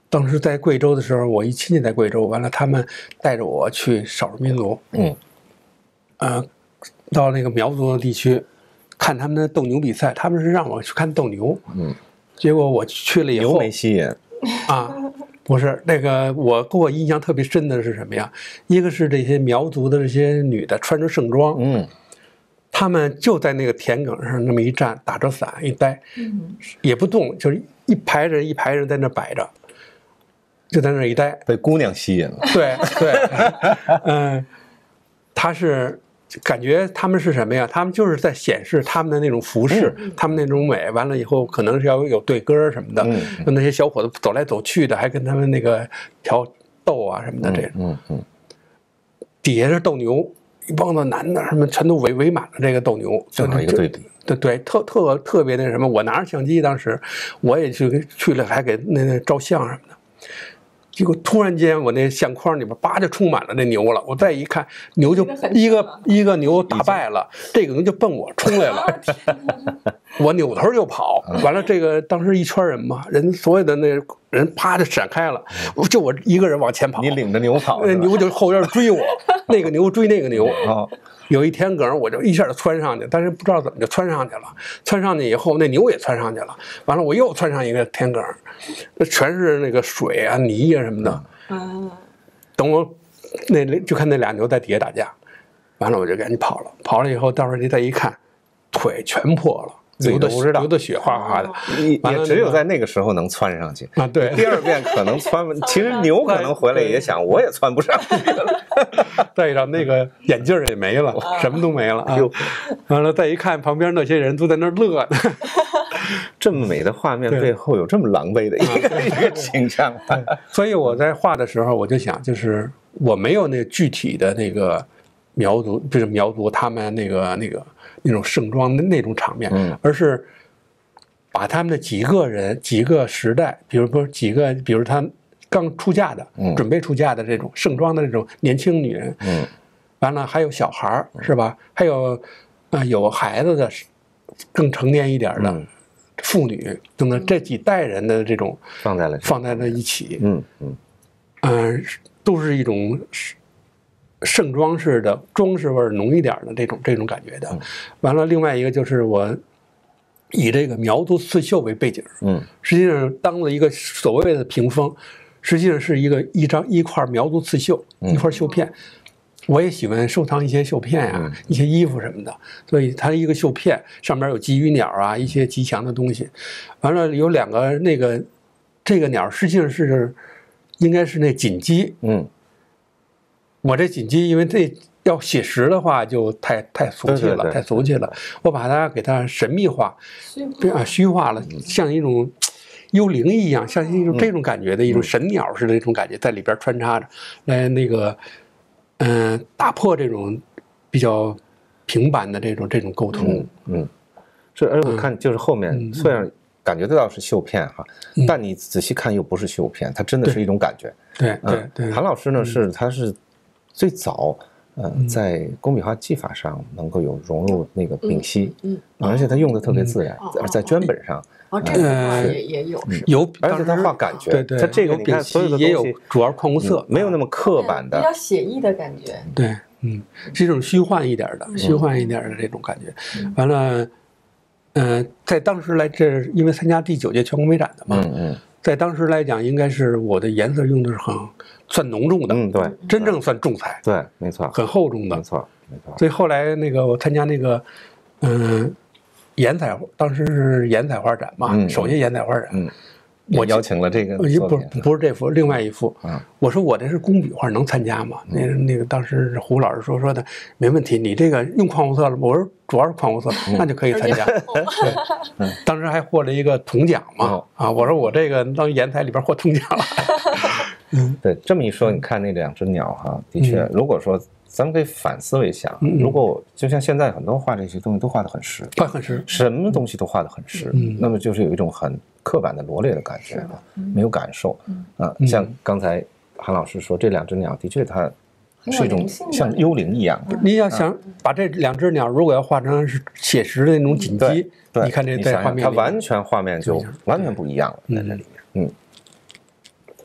当时在贵州的时候，我一亲戚在贵州，完了他们带着我去少数民族， 嗯， 呃，到那个苗族的地区看他们的斗牛比赛，他们是让我去看斗牛， 嗯， 结果我去了以后， 牛没吸引啊。不是那个，我给我印象特别深的是什么呀？一个是这些苗族的这些女的穿着盛装， 嗯， 她们就在那个田埂上那么一站，打着伞一待， 嗯， 也不动，就是一排人一排人在那摆着，就在那一待， 被姑娘吸引了。 对对，嗯，他是。感觉他们是什么呀？他们就是在显示他们的那种服饰，嗯、他们那种美。完了以后，可能是要有对歌什么的，嗯、那些小伙子走来走去的，还跟他们那个调斗啊什么的，这种。 嗯嗯。 底下是斗牛，一帮子男的什么全都围围满了这个斗牛， 正好一个对比。 对对，特特特别那什么。我拿着相机，当时我也去去了，还给那那照相什么的。结果突然间，我那相框里边叭就充满了那牛了。我再一看，牛就一个一个牛打败了，这个牛就奔我冲来了，我扭头就跑。完了，这个当时一圈人嘛，人所有的那人啪就闪开了，就我一个人往前跑。 你领着牛跑， 那牛就后边追我，那个牛追那个牛啊。有一田埂，我就一下就窜上去，但是不知道怎么就窜上去了。窜上去以后，那牛也窜上去了。完了，我又窜上一个田埂，那全是那个水啊、泥啊什么的。啊！等我那就看那俩牛在底下打架，完了我就赶紧跑了。跑了以后，到时候你再一看，腿全破了。流的流的血哗哗的， 也只有在那个时候能窜上去啊！对， 第二遍可能窜，其实牛可能回来也想，我也窜不上去了。 再一张那个眼镜也没了，什么都没了啊！完了再一看，旁边那些人都在那乐呢。 这么美的画面背后有这么狼狈的一个一个形象。 所以我在画的时候，我就想，就是我没有那具体的那个苗族，就是苗族他们那个那个。那种盛装的那种场面， 嗯， 而是把他们的几个人、几个时代，比如说几个，比如他刚出嫁的、 嗯、 准备出嫁的这种盛装的这种年轻女人， 嗯， 完了还有小孩儿，是吧？还有啊、呃、有孩子的，更成年一点的、嗯、妇女等等，这几代人的这种放在了放在了一起， 嗯嗯， 嗯、呃，都是一种。盛装式的装饰味浓一点的这种这种感觉的，完了，另外一个就是我以这个苗族刺绣为背景， 嗯， 实际上当了一个所谓的屏风，实际上是一个一张一块苗族刺绣，一块绣片。我也喜欢收藏一些绣片呀、啊，一些衣服什么的，所以它一个绣片上面有吉鱼鸟啊，一些吉祥的东西。完了有两个那个这个鸟实际上是应该是那锦鸡， 嗯。 我这锦鸡，因为这要写实的话，就太太俗气了， 对对对太俗气了。我把它给它神秘化，啊，虚化了，像一种幽灵一样，像一种这种感觉的一种神鸟似的那种感觉，在里边穿插着，来那个，嗯、呃，打破这种比较平板的这种这种沟通。 嗯，是，而且我看就是后面、嗯、虽然感觉得到是绣片哈、嗯，但你仔细看又不是绣片，它真的是一种感觉。 对对 对, 对、 嗯。韩老师呢是他是。最早，呃，在工笔画技法上能够有融入那个丙烯， 嗯， 而且他用的特别自然，而在绢本上， 哦，这个也也有是有， 而且他画感觉， 对对， 他这个你看所有的也有主要矿物色， 没有那么刻板的， 比较写意的感觉， 对，嗯，是一种虚幻一点的，虚幻一点的这种感觉。完了，呃，在当时来这，因为参加第九届全国美展的嘛， 嗯嗯。 在当时来讲，应该是我的颜色用的是很算浓重的， 嗯，对， 真正算重彩， 对，没错， 很厚重的， 没错，没错。 所以后来那个我参加那个，嗯、呃，颜彩，当时是颜彩画展嘛， 嗯、 首届颜彩画展， 嗯，我邀请了这个， 不不是这幅，另外一幅， 嗯， 我说我这是工笔画，能参加吗？那那个当时胡老师说说的没问题，你这个用矿物色了，我说主要是矿物色，那就可以参加。对，当时还获了一个铜奖嘛，啊，我说我这个当颜彩里边获铜奖了。 嗯，对，这么一说，你看那两只鸟哈，的确，如果说咱们可以反思一想，如果就像现在很多画这些东西都画得很实， 画很实， 什么东西都画得很实，那么就是有一种很刻板的罗列的感觉，没有感受啊。像刚才韩老师说，这两只鸟的确它是一种像幽灵一样。 你要想把这两只鸟如果要画成是写实的那种锦鸡，你看这在画面， 它完全画面就完全不一样了，在这里面，嗯。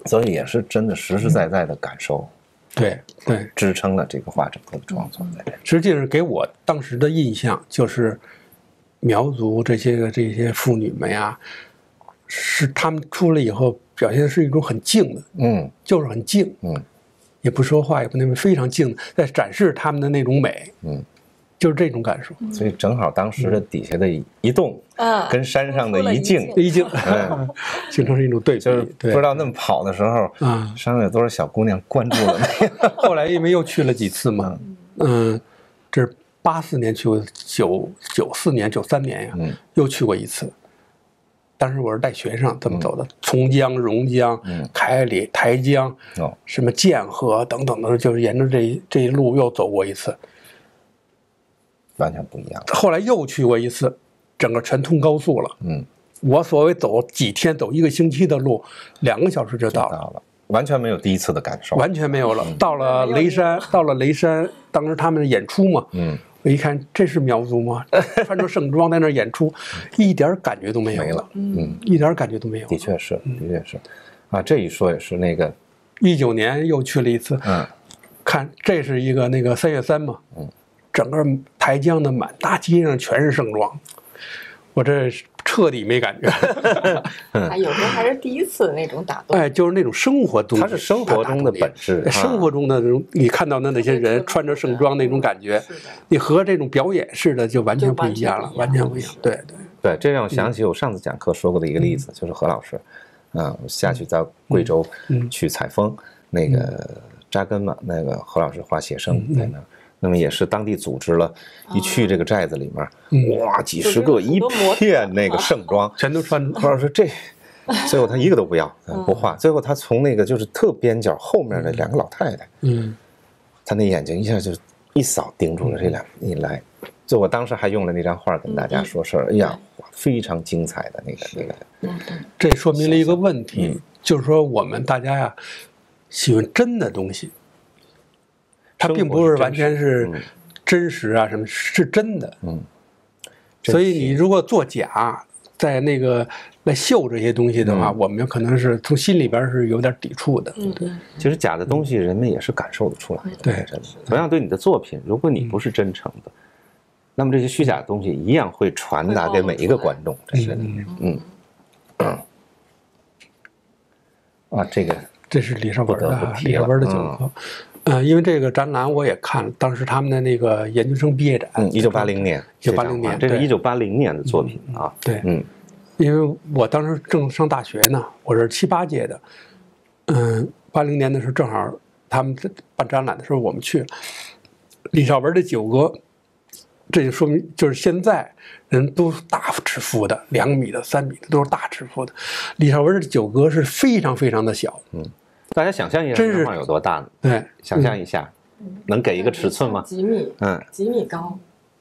所以也是真的实实在在的感受， 对对， 支撑了这个画整个的创作在这里。 实际上给我当时的印象就是苗族这些个这些妇女们呀，是她们出来以后表现的是一种很静的， 嗯， 就是很静， 嗯， 也不说话，也不那么非常静的，在展示她们的那种美， 嗯， 就是这种感受。 所以正好当时的底下的一动， 啊， 跟山上的一静， 一静， 嗯， 形成是一种对比。 就是不知道那么跑的时候， 啊， 山上有多少小姑娘关注了没有？ 后来因为又去了几次嘛，嗯，这是八四年去过，九九四年、九三年呀， 嗯， 又去过一次。当时我是带学生这么走的，从江、榕江、凯里、台江， 哦， 什么剑河等等的，就是沿着这这一路又走过一次， 完全不一样。 后来又去过一次，整个全通高速了。 嗯， 我所谓走几天、走一个星期的路，两个小时就到了。 到了，完全没有第一次的感受， 完全没有了。到了雷山，到了雷山，当时他们演出嘛， 嗯， 我一看这是苗族吗？穿着盛装在那儿演出，一点感觉都没有没了，嗯， 一点感觉都没有。 的确是，的确是，啊，这一说也是那个， 一九年又去了一次， 嗯， 看这是一个那个三月三嘛， 嗯， 整个台江的满大街上全是盛装，我这彻底没感觉。 啊，有时候还是第一次那种打动。 哎，就是那种生活中， 它是生活中的本质， 生活中的那种，你看到的那些人穿着盛装那种感觉，你和这种表演式的就完全不一样了，完全不一样。对对对，这让我想起我上次讲课说过的一个例子，就是何老师，啊，下去在贵州去采风，那个扎根嘛，那个何老师画写生在那儿。那么也是当地组织了，一去这个寨子里面，哇，几十个一片那个盛装， 全都穿。 何老师这，最后他一个都不要，不画。最后他从那个就是特边角后面的两个老太太， 嗯， 他那眼睛一下就一扫盯住了这两一来。就我当时还用了那张画跟大家说事儿，哎呀，非常精彩的那个那个。 这说明了一个问题，就是说我们大家呀，喜欢真的东西。它并不是完全是真实啊，什么是真的，嗯，所以你如果作假，在那个来秀这些东西的话，我们可能是从心里边是有点抵触的。 嗯，对。 其实假的东西人们也是感受得出来的， 对， 真的。同样对你的作品，如果你不是真诚的，那么这些虚假的东西一样会传达给每一个观众。这是，嗯，啊，这个这是李少文的李少文的九歌。呃，因为这个展览我也看了，当时他们的那个研究生毕业展， 嗯，一九八零年， 一九八零年， 这是一九八零年的作品啊。 对， 嗯， 因为我当时正上大学呢，我是七八届的，嗯，八零年的时候正好他们办展览的时候我们去了，李少文的九歌，这就说明就是现在人都大尺幅的，两米的、三米的都是大尺幅的，李少文的九歌是非常非常的小， 嗯。大家想象一下，这画有多大呢？ 对， 想象一下，能给一个尺寸吗？ 几米？ 嗯， 几米高，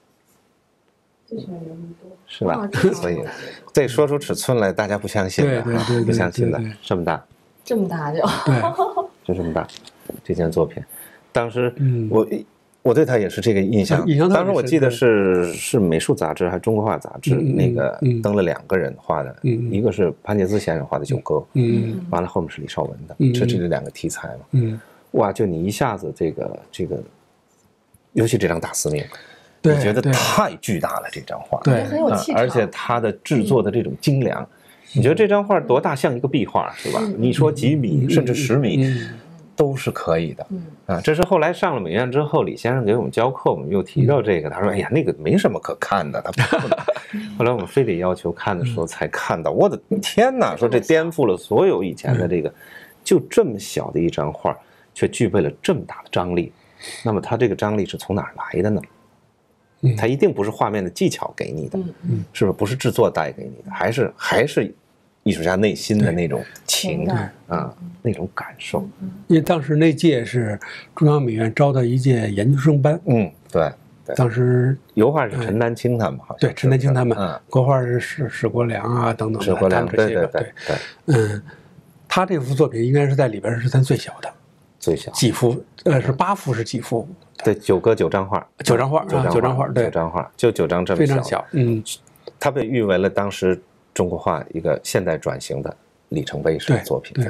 是吧？所以，这说出尺寸来，大家不相信的，不相信的，这么大， 这么大就， 对， 就这么大，这件作品，当时我我对他也是这个印象。当时我记得是是美术杂志还是中国画杂志那个登了两个人画的，一个是潘杰资先生画的九歌，嗯，完了后面是李少文的，这这两个题材嘛，嗯，哇，就你一下子这个这个，尤其这张大司命，你觉得太巨大了这张画， 对， 很有气场， 而且它的制作的这种精良，你觉得这张画多大像一个壁画是吧？你说几米甚至十米。都是可以的，啊，这是后来上了美院之后，李先生给我们教课，我们又提到这个，他说：“哎呀，那个没什么可看的。”他不能。后来我们非得要求看的时候才看到，我的天哪！说这颠覆了所有以前的这个，就这么小的一张画，却具备了这么大的张力。那么它这个张力是从哪儿来的呢？它一定不是画面的技巧给你的，是不是？不是制作带给你的，还是还是。艺术家内心的那种情感啊，那种感受。 因为当时那届是中央美院招的一届研究生班， 嗯，对， 当时油画是陈丹青他们，好像对，陈丹青他们，嗯，国画是史史国良啊等等， 史国良，对对对对，嗯，他这幅作品应该是在里边是算最小的， 最小几幅，呃，是八幅是几幅？ 对，九个九张画， 九张画，九张画，对， 九张画，就九张这么非常小，嗯， 他被誉为了当时。中国画一个现代转型的里程碑式的作品，在那，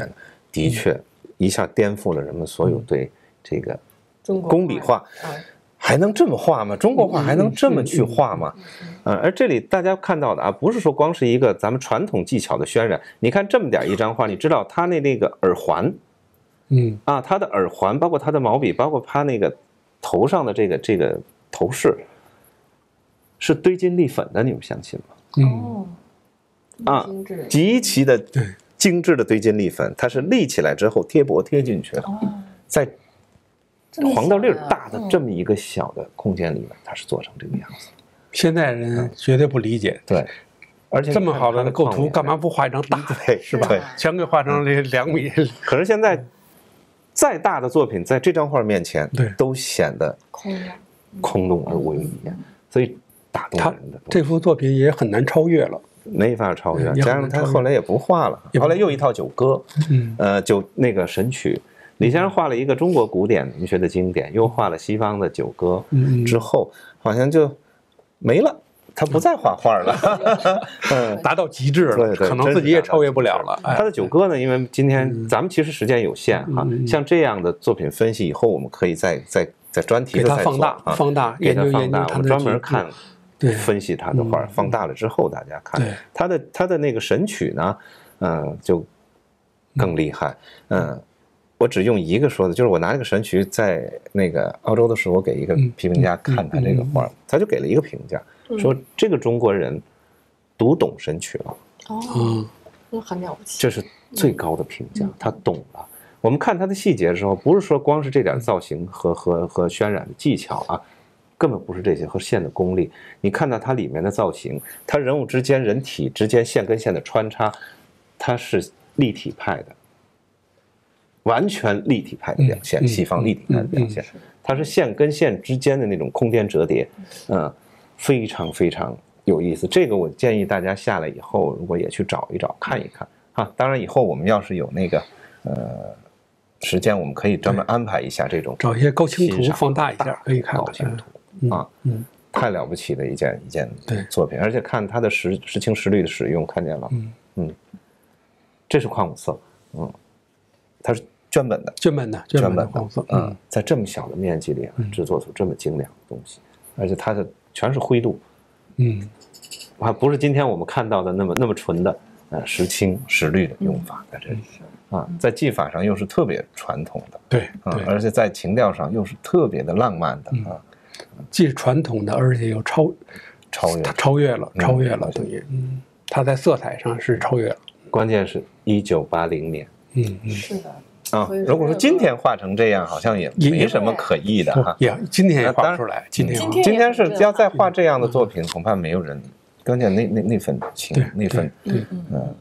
的确一下颠覆了人们所有对这个中国工笔画。还能这么画吗？中国画还能这么去画吗？嗯，而这里大家看到的啊，不是说光是一个咱们传统技巧的渲染。你看这么点一张画，你知道他那那个耳环， 嗯啊，他的耳环，包括他的毛笔，包括他那个头上的这个这个头饰，是堆金立粉的，你们相信吗？ 嗯啊，极其的精致的堆金立粉，它是立起来之后贴薄贴进去的，在黄豆粒大的这么一个小的空间里面，它是做成这个样子。 现在人绝对不理解， 对，而且这么好的构图，干嘛不画一张大的？ 对， 是吧？全给画成这两米。 可是现在再大的作品，在这张画面前， 对， 都显得空空洞而无有意义，所以打动人的。 这幅作品也很难超越了。 没法超越，加上他后来也不画了，后来又一套九歌， 嗯， 呃，就那个神曲。李先生画了一个中国古典文学的经典，又画了西方的九歌，之后好像就没了，他不再画画了，嗯， 达到极致了，可能自己也超越不了了。 他的九歌呢，因为今天咱们其实时间有限哈，像这样的作品分析，以后我们可以再再再专题的再放大放大给它放大， 我们专门看对分析他的画，放大了之后大家看他的他的那个神曲呢，嗯，就更厉害，嗯。我只用一个说的，就是我拿这个神曲在那个澳洲的时候，我给一个批评家看他这个画，他就给了一个评价，说这个中国人读懂神曲了。 哦，那很了不起， 这是最高的评价，他懂了。我们看他的细节的时候，不是说光是这点造型和和和渲染的技巧啊，根本不是这些和线的功力。你看到它里面的造型，它人物之间、人体之间线跟线的穿插，它是立体派的。完全立体派的表现，西方立体派的表现，它是线跟线之间的那种空间折叠，嗯，非常非常有意思。这个我建议大家下来以后，如果也去找一找看一看啊。当然，以后我们要是有那个呃时间，我们可以专门安排一下这种， 找一些高清图放大一下，可以看高清图啊，嗯，太了不起的一件一件作品，而且看它的实实青实绿的使用，看见了，嗯，这是矿物色，嗯。它是绢本的， 绢本的， 绢本的黄色， 嗯，在这么小的面积里制作出这么精良的东西，而且它的全是灰度， 嗯， 还不是今天我们看到的那么那么纯的呃实青实绿的用法在这里，啊，在技法上又是特别传统的， 对， 啊，而且在情调上又是特别的浪漫的啊， 既是传统的，而且又超超越超越了，超越了，等于，嗯，它在色彩上是超越了， 关键是一九八零年。 嗯嗯， 是的啊。如果说今天画成这样，好像也没什么可议的哈。 也今天也画不出来。今天今今天是要再画这样的作品，恐怕没有人。关键那那那份情，那份对嗯，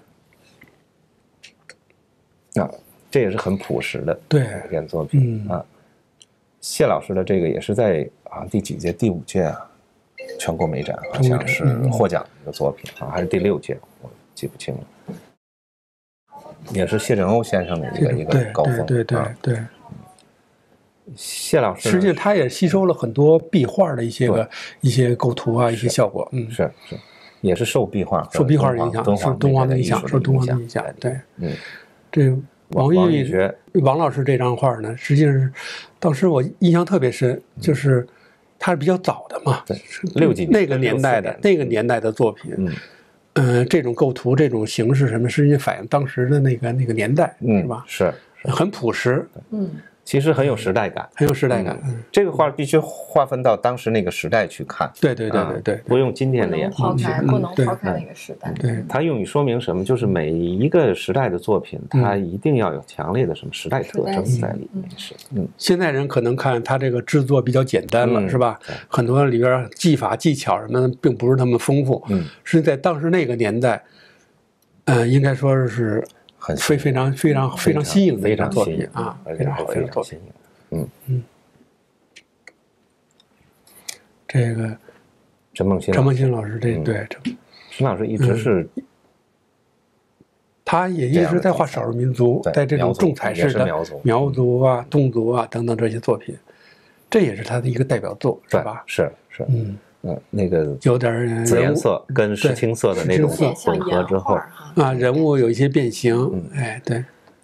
啊，这也是很朴实的对一件作品啊。谢老师的这个也是在啊第几届？第五届啊，全国美展好像是获奖的一个作品啊，还是第六届，我记不清了。也是谢振欧先生的一个一个高峰， 对对对对。 谢老师实际上他也吸收了很多壁画的一些个一些构图啊，一些效果，嗯， 是是，也是受壁画受壁画影响，受敦煌的影响，受敦煌的影响，对，嗯，这王玉王老师这张画呢，实际上是当时我印象特别深，就是他是比较早的嘛， 对，六几那个年代的那个年代的作品， 嗯。 呃，这种构图、这种形式什么，实际反映当时的那个那个年代， 嗯、 是吧？ 是， 是很朴实， 嗯， 其实很有时代感， 很有时代感。 嗯、这个画必须划分到当时那个时代去看， 对对对对对， 不用今天的眼光去看， 不能抛开那个时代。 对， 它用以说明什么？就是每一个时代的作品，它一定要有强烈的什么时代特征在里面。是，嗯， 现在人可能看它这个制作比较简单了，是吧？很多里边技法技巧什么的，并不是那么丰富。 嗯， 是在当时那个年代。呃，应该说是很非非常非常非常新颖的一张作品啊，非常好的一个作品。 嗯嗯，这个陈梦欣陈梦欣老师，这对陈老师一直是， 他也一直在画少数民族，在这种重彩式的苗族啊、侗族啊等等这些作品，这也是他的一个代表作，是吧？ 是是， 嗯。 嗯，那个有点紫颜色跟石青色的那种混合之后啊，人物有一些变形，哎，对，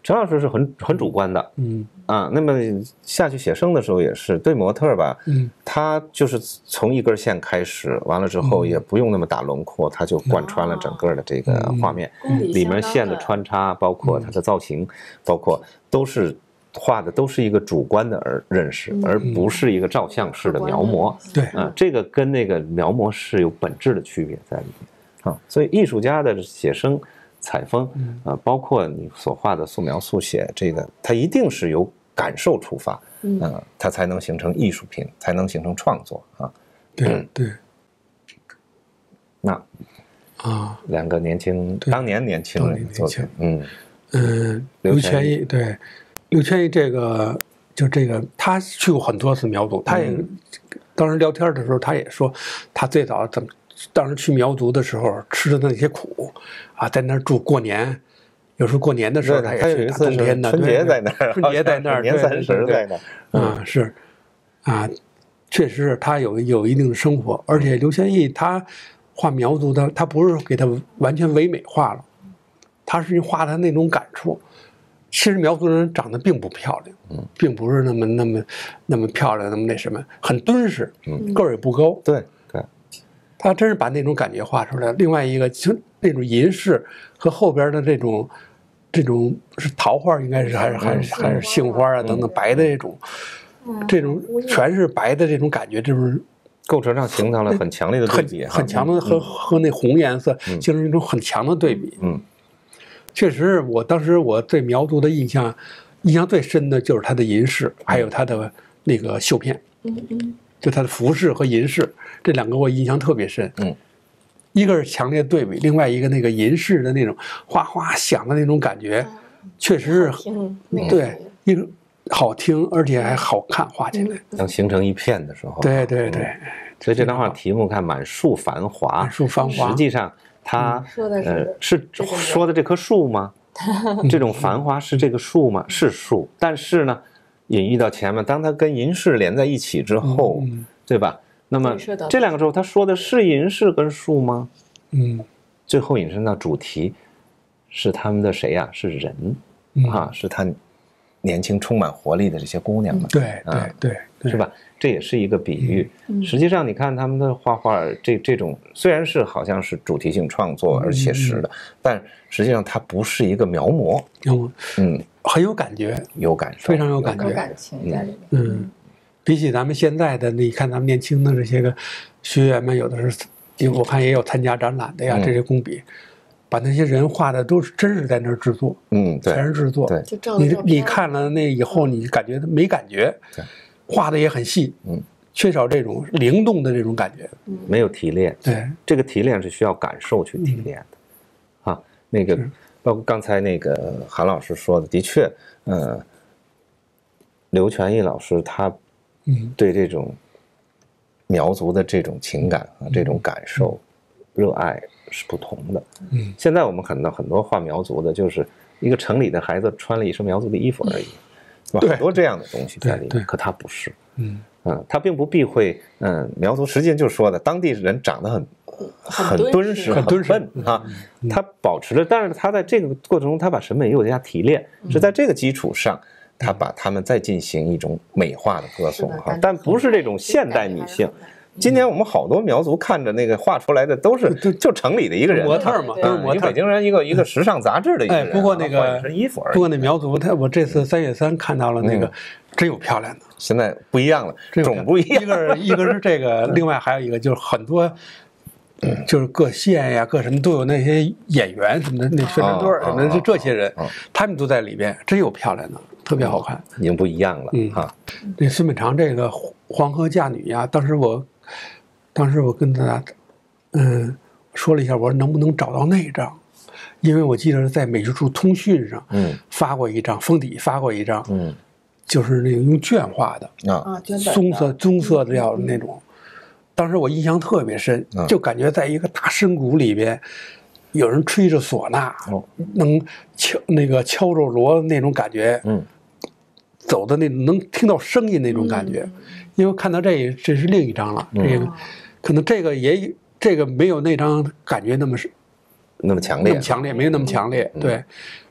陈老师是很很主观的， 嗯啊，那么下去写生的时候也是对模特儿吧， 嗯， 他就是从一根线开始，完了之后也不用那么打轮廓，他就贯穿了整个的这个画面，里面线的穿插，包括它的造型，包括都是画的都是一个主观的而认识，而不是一个照相式的描摹。 对， 啊，这个跟那个描摹是有本质的区别在里面啊，所以艺术家的写生。采风啊，包括你所画的素描、速写，这个它一定是由感受出发，嗯、呃，它才能形成艺术品，才能形成创作啊。 对对。 那啊， 两个年轻，当年年轻人做的，嗯嗯，刘全义对，刘全义这个就这个，他去过很多次苗族，他也、嗯、当时聊天的时候，他也说，他最早怎么。当时去苗族的时候吃的那些苦啊，在那儿住过年，有时候过年的时候他也去， 大冬天的， 春节在那儿， 春节在那儿， 年三十在那儿， 啊是，啊，确实是他有有一定的生活，而且刘全义他画苗族的，他不是给他完全唯美化了，他是画他那种感触。其实苗族人长得并不漂亮，嗯，并不是那么那么那么漂亮，那么那什么，很敦实，嗯，个儿也不高， 对。 他真是把那种感觉画出来。另外一个，就那种银饰和后边的这种，这种是桃花，应该是还是还是还是杏花啊等等白的这种，这种全是白的这种感觉，这种构成上形成了很强烈的对比， 很强的和和那红颜色形成一种很强的对比。 嗯， 确实，我当时我对苗族的印象，印象最深的就是他的银饰，还有他的那个绣片。嗯嗯。就他的服饰和银饰这两个我印象特别深， 嗯， 一个是强烈对比，另外一个那个银饰的那种哗哗响的那种感觉，确实是对一个好听，而且还好看，画起来能形成一片的时候， 对对对， 所以这张画题目看满树繁华， 满树繁华， 实际上它呃是说的这棵树吗？这种繁华是这个树吗？是树，但是呢。隐喻到前面，当它跟银饰连在一起之后，嗯、对吧？那么这两个时候，他说的是银饰跟树吗？ 嗯， 最后引申到主题是他们的谁呀、啊？是人、嗯、啊，是他年轻充满活力的这些姑娘们。 对对对，对是吧？这也是一个比喻。嗯、实际上，你看他们的画画，这这种虽然是好像是主题性创作而写实的，嗯、但实际上它不是一个描摹。 嗯嗯。很有感觉， 有感受， 非常有感觉， 有感情在里面。 嗯，比起咱们现在的，你看咱们年轻的这些个学员们，有的是，我看也有参加展览的呀，嗯、这些工笔，把那些人画的都是真是在那儿制作， 嗯，对， 全是制作。 对， 你你看了那以后，你感觉没感觉， 对， 画的也很细， 嗯， 缺少这种灵动的这种感觉， 嗯，没有提炼， 对， 这个提炼是需要感受去提炼的，嗯、啊，那个。包括刚才那个韩老师说的，的确，呃，刘全义老师他对这种苗族的这种情感啊、这种感受、热爱是不同的。 嗯， 现在我们看到很多画苗族的，就是一个城里的孩子穿了一身苗族的衣服而已，是吧？很多这样的东西在里面，可他不是。 嗯嗯，他并不避讳，嗯，苗族实际上就是说的，当地人长得很。很敦实，很敦实啊！他保持了，但是他在这个过程中，他把审美又加提炼，是在这个基础上，他把他们再进行一种美化的歌颂哈，但不是这种现代女性。今年我们好多苗族看着那个画出来的都是就就城里的一个人模特嘛，都是模特， 北京人一个一个时尚杂志的一个人。 哎，不过那个身衣服而已。 不过那苗族，他我这次三月三看到了那个，真有漂亮的。 现在不一样了，种不一样。 一个一个是这个，另外还有一个就是很多。就是各县呀，各什么都有那些演员什么的，那宣传队什么的，就这些人，他们都在里边，真有漂亮的，特别好看， 已经不一样了。 嗯啊， 那孙本长这个黄河嫁女呀，当时我，当时我跟他，嗯，说了一下，我说能不能找到那张，因为我记得在美术处通讯上， 嗯， 发过一张封底，发过一张， 嗯， 就是那个用绢画的啊， 棕色棕色调的那种。当时我印象特别深，就感觉在一个大深谷里边，有人吹着唢呐， 哦、 能敲那个敲着锣那种感觉， 嗯， 走的那种能听到声音那种感觉。嗯、因为看到这这是另一张了， 嗯、 这个可能这个也这个没有那张感觉那么是那么强烈， 那么强烈没有那么强烈。 嗯、 对，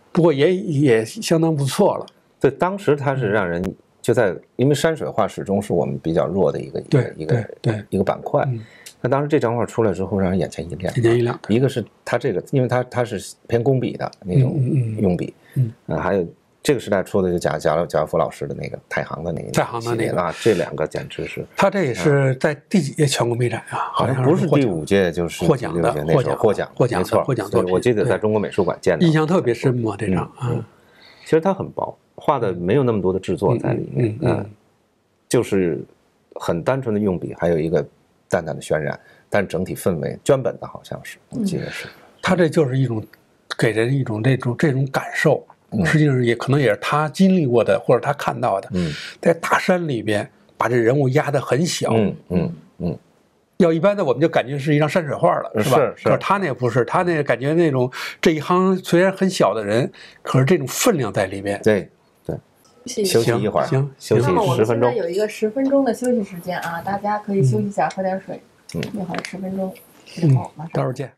不过也也相当不错了。 对，当时它是让人就在，因为山水画始终是我们比较弱的一个对一个对对一个板块。 嗯那当时这张画出来之后，让人眼前一亮。 眼前一亮。 一个是它这个，因为它它是偏工笔的那种用笔， 嗯， 嗯，还有这个时代出的就贾贾贾福老师的那个太行的那个太行的那个啊，这两个简直是。 他这也是在第几届全国美展啊？ 好像不是第五届，就是获奖的， 获奖获奖获奖没错， 获奖作品。 我记得在中国美术馆见到， 印象特别深嘛，这张啊。 其实它很薄，画的没有那么多的制作在里面，嗯，就是很单纯的用笔，还有一个淡淡的渲染。但整体氛围绢本的好像是，我记得是， 他这就是一种给人一种这种这种感受，实际上也可能也是他经历过的或者他看到的。 嗯， 在大山里边把这人物压得很小， 嗯嗯嗯， 要一般的我们就感觉是一张山水画了，是吧？ 是是。 可是他那不是，他那感觉那种这一行虽然很小的人，可是这种分量在里边。 对对。休息一会儿， 行， 休息十分钟。 有一个十分钟的休息时间啊，大家可以休息一下，喝点水。嗯，一会儿十分钟之后马上。 待会儿见。